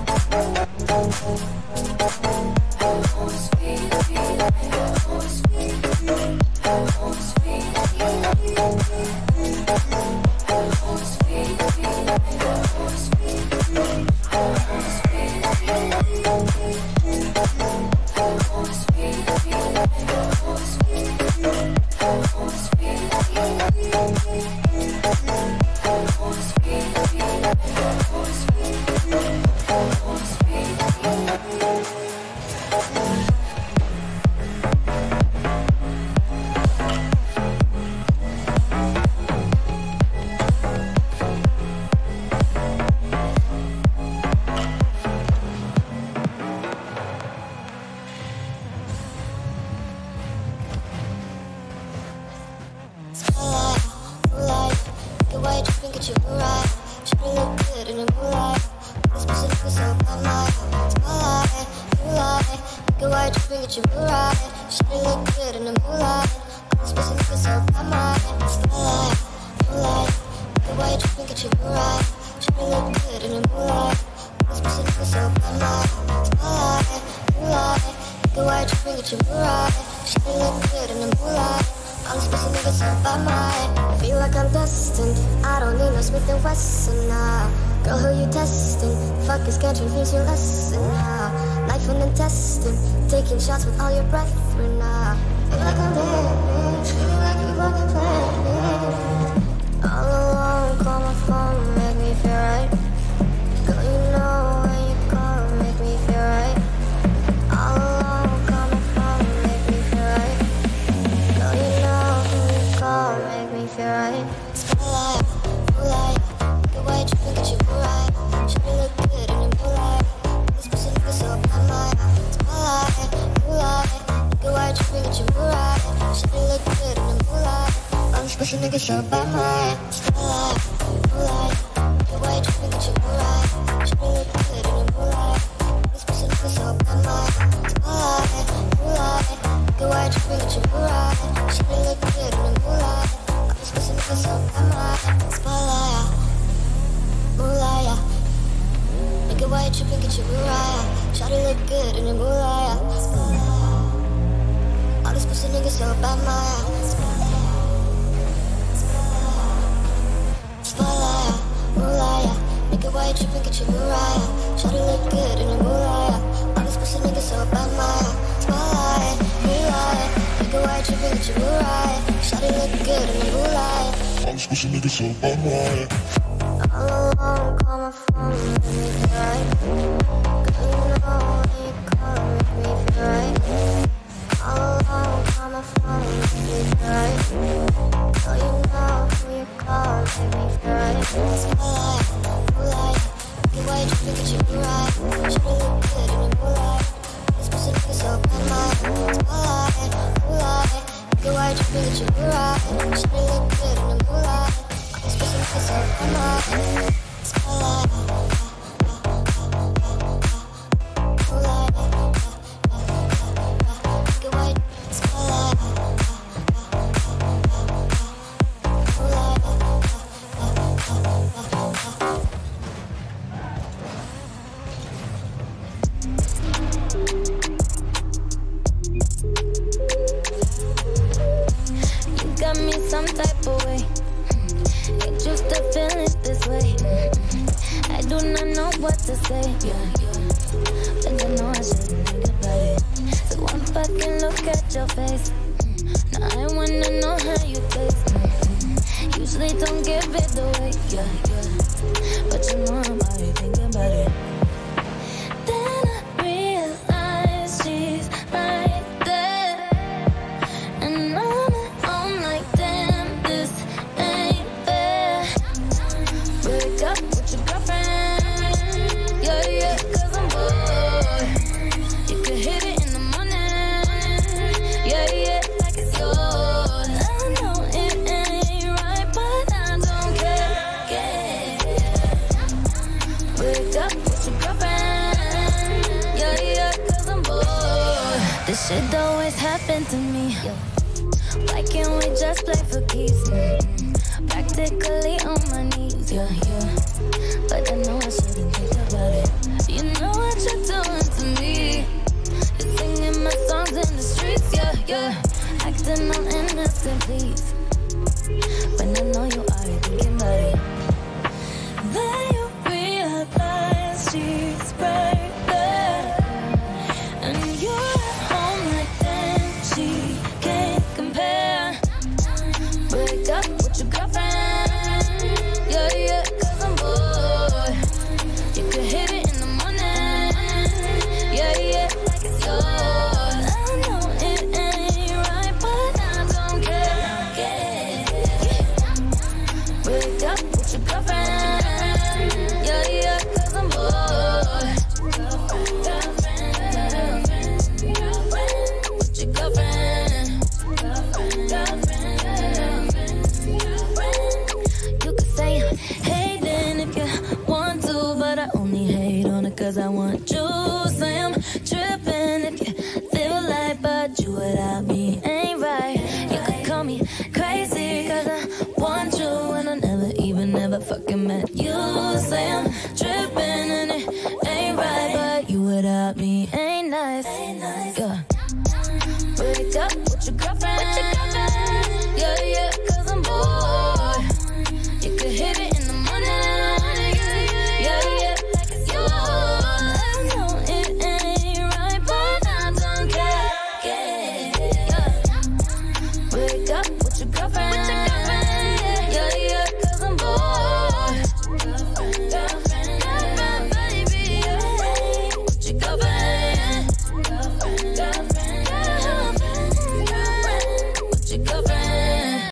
I always feel drink at your right. Should look good in the moonlight. This pussy nigga so bad, my spotlight, moonlight. Nigga, why you drink at your right? Should look good in the moonlight. This pussy nigga so bad, my spotlight, moonlight. Nigga, why you drink at your right? Should look good in the moonlight. This pussy nigga so bad, my spotlight, moonlight. Nigga, why you drink at your right? Should look good in the moonlight. All these pussy niggas so bad, my feel like I'm destined. I don't need no Smith & Wesson, nah. Girl, who you testing? Fuck is schedule, here's your lesson, nah. Life and intestine, taking shots with all your brethren, nah. Feel like I'm dead, feel like you were playing. All alone, call my phone, make me feel right. Girl, you know when you call, make me feel right. All alone, call my phone, make me feel right. Girl, you know when you call, make me feel right. Spotlight, moonlight, the way you think that you were right. Should look good in the moonlight. This pussy nigga so bad, my spotlight, moonlight, the way you think that you were right. Should look good in the moonlight. All these pussy niggas so bad, my spotlight, moonlight, the way you think that you were right. Should look good in the moonlight. This pussy nigga so bad, my spotlight, moonlight, the way you think that you were right. Should look good in the moonlight. All these pussy niggas so bad, my spotlight, moonlight. Nigga, why you tripping, get your Mariah? Try to look good in the moonlight. All these pussy niggas so bad, my spotlight, moonlight. Nigga, why you tripping, get your Mariah? Try to look good in the moonlight. All these pussy niggas so bad, my spotlight, moonlight. Nigga, why you tripping, get your Mariah? Try to look good in the moonlight. All these pussy niggas so bad, my all alone, call my phone, make me feel right. Girl, you know when you call, make me feel right. All alone, call my phone, make me feel right. Girl, you know when you call, make me feel right. Spotlight, moonlight, get why you tripping, get you right. Should look good in the moonlight. This pussy nigga so bad, my spotlight, moonlight, get why you tripping, get you right. Should look good in the moonlight. This pussy nigga so bad, my spotlight, moonlight, get why spotlight, moonlight. You got me some type of way. Ain't used to feeling this way. I do not know what to say. But I know I shouldn't think about it. So one fucking look at your face. Now I wanna know how you taste. Usually don't give it away. But you know I'm already thinking about it. Then I realize she's right there. And I'm at home like damn, this ain't fair. Break up with your girlfriend. Yeah, cause I'm bored. You can hit it in the morning. Yeah, like it's yours. I know it ain't right, but I don't care. Break up with your girlfriend. Yeah, cause I'm bored. This shit always happen to me. Why can't we just play for keeps? Practically on my knees, but I know I shouldn't think about it. You know what you're doing to me. You're singing my songs in the streets, acting all innocent, please. When I know you already thinking about it. Then you realize she's right there. And you're at home like that, she can't compare. Break up with your girlfriend. Yeah, cause I'm bored. You can hit it in the morning. Yeah, like it's yours. I know it ain't right, but I don't care. Yeah. Break up with your girlfriend. Yeah, yeah.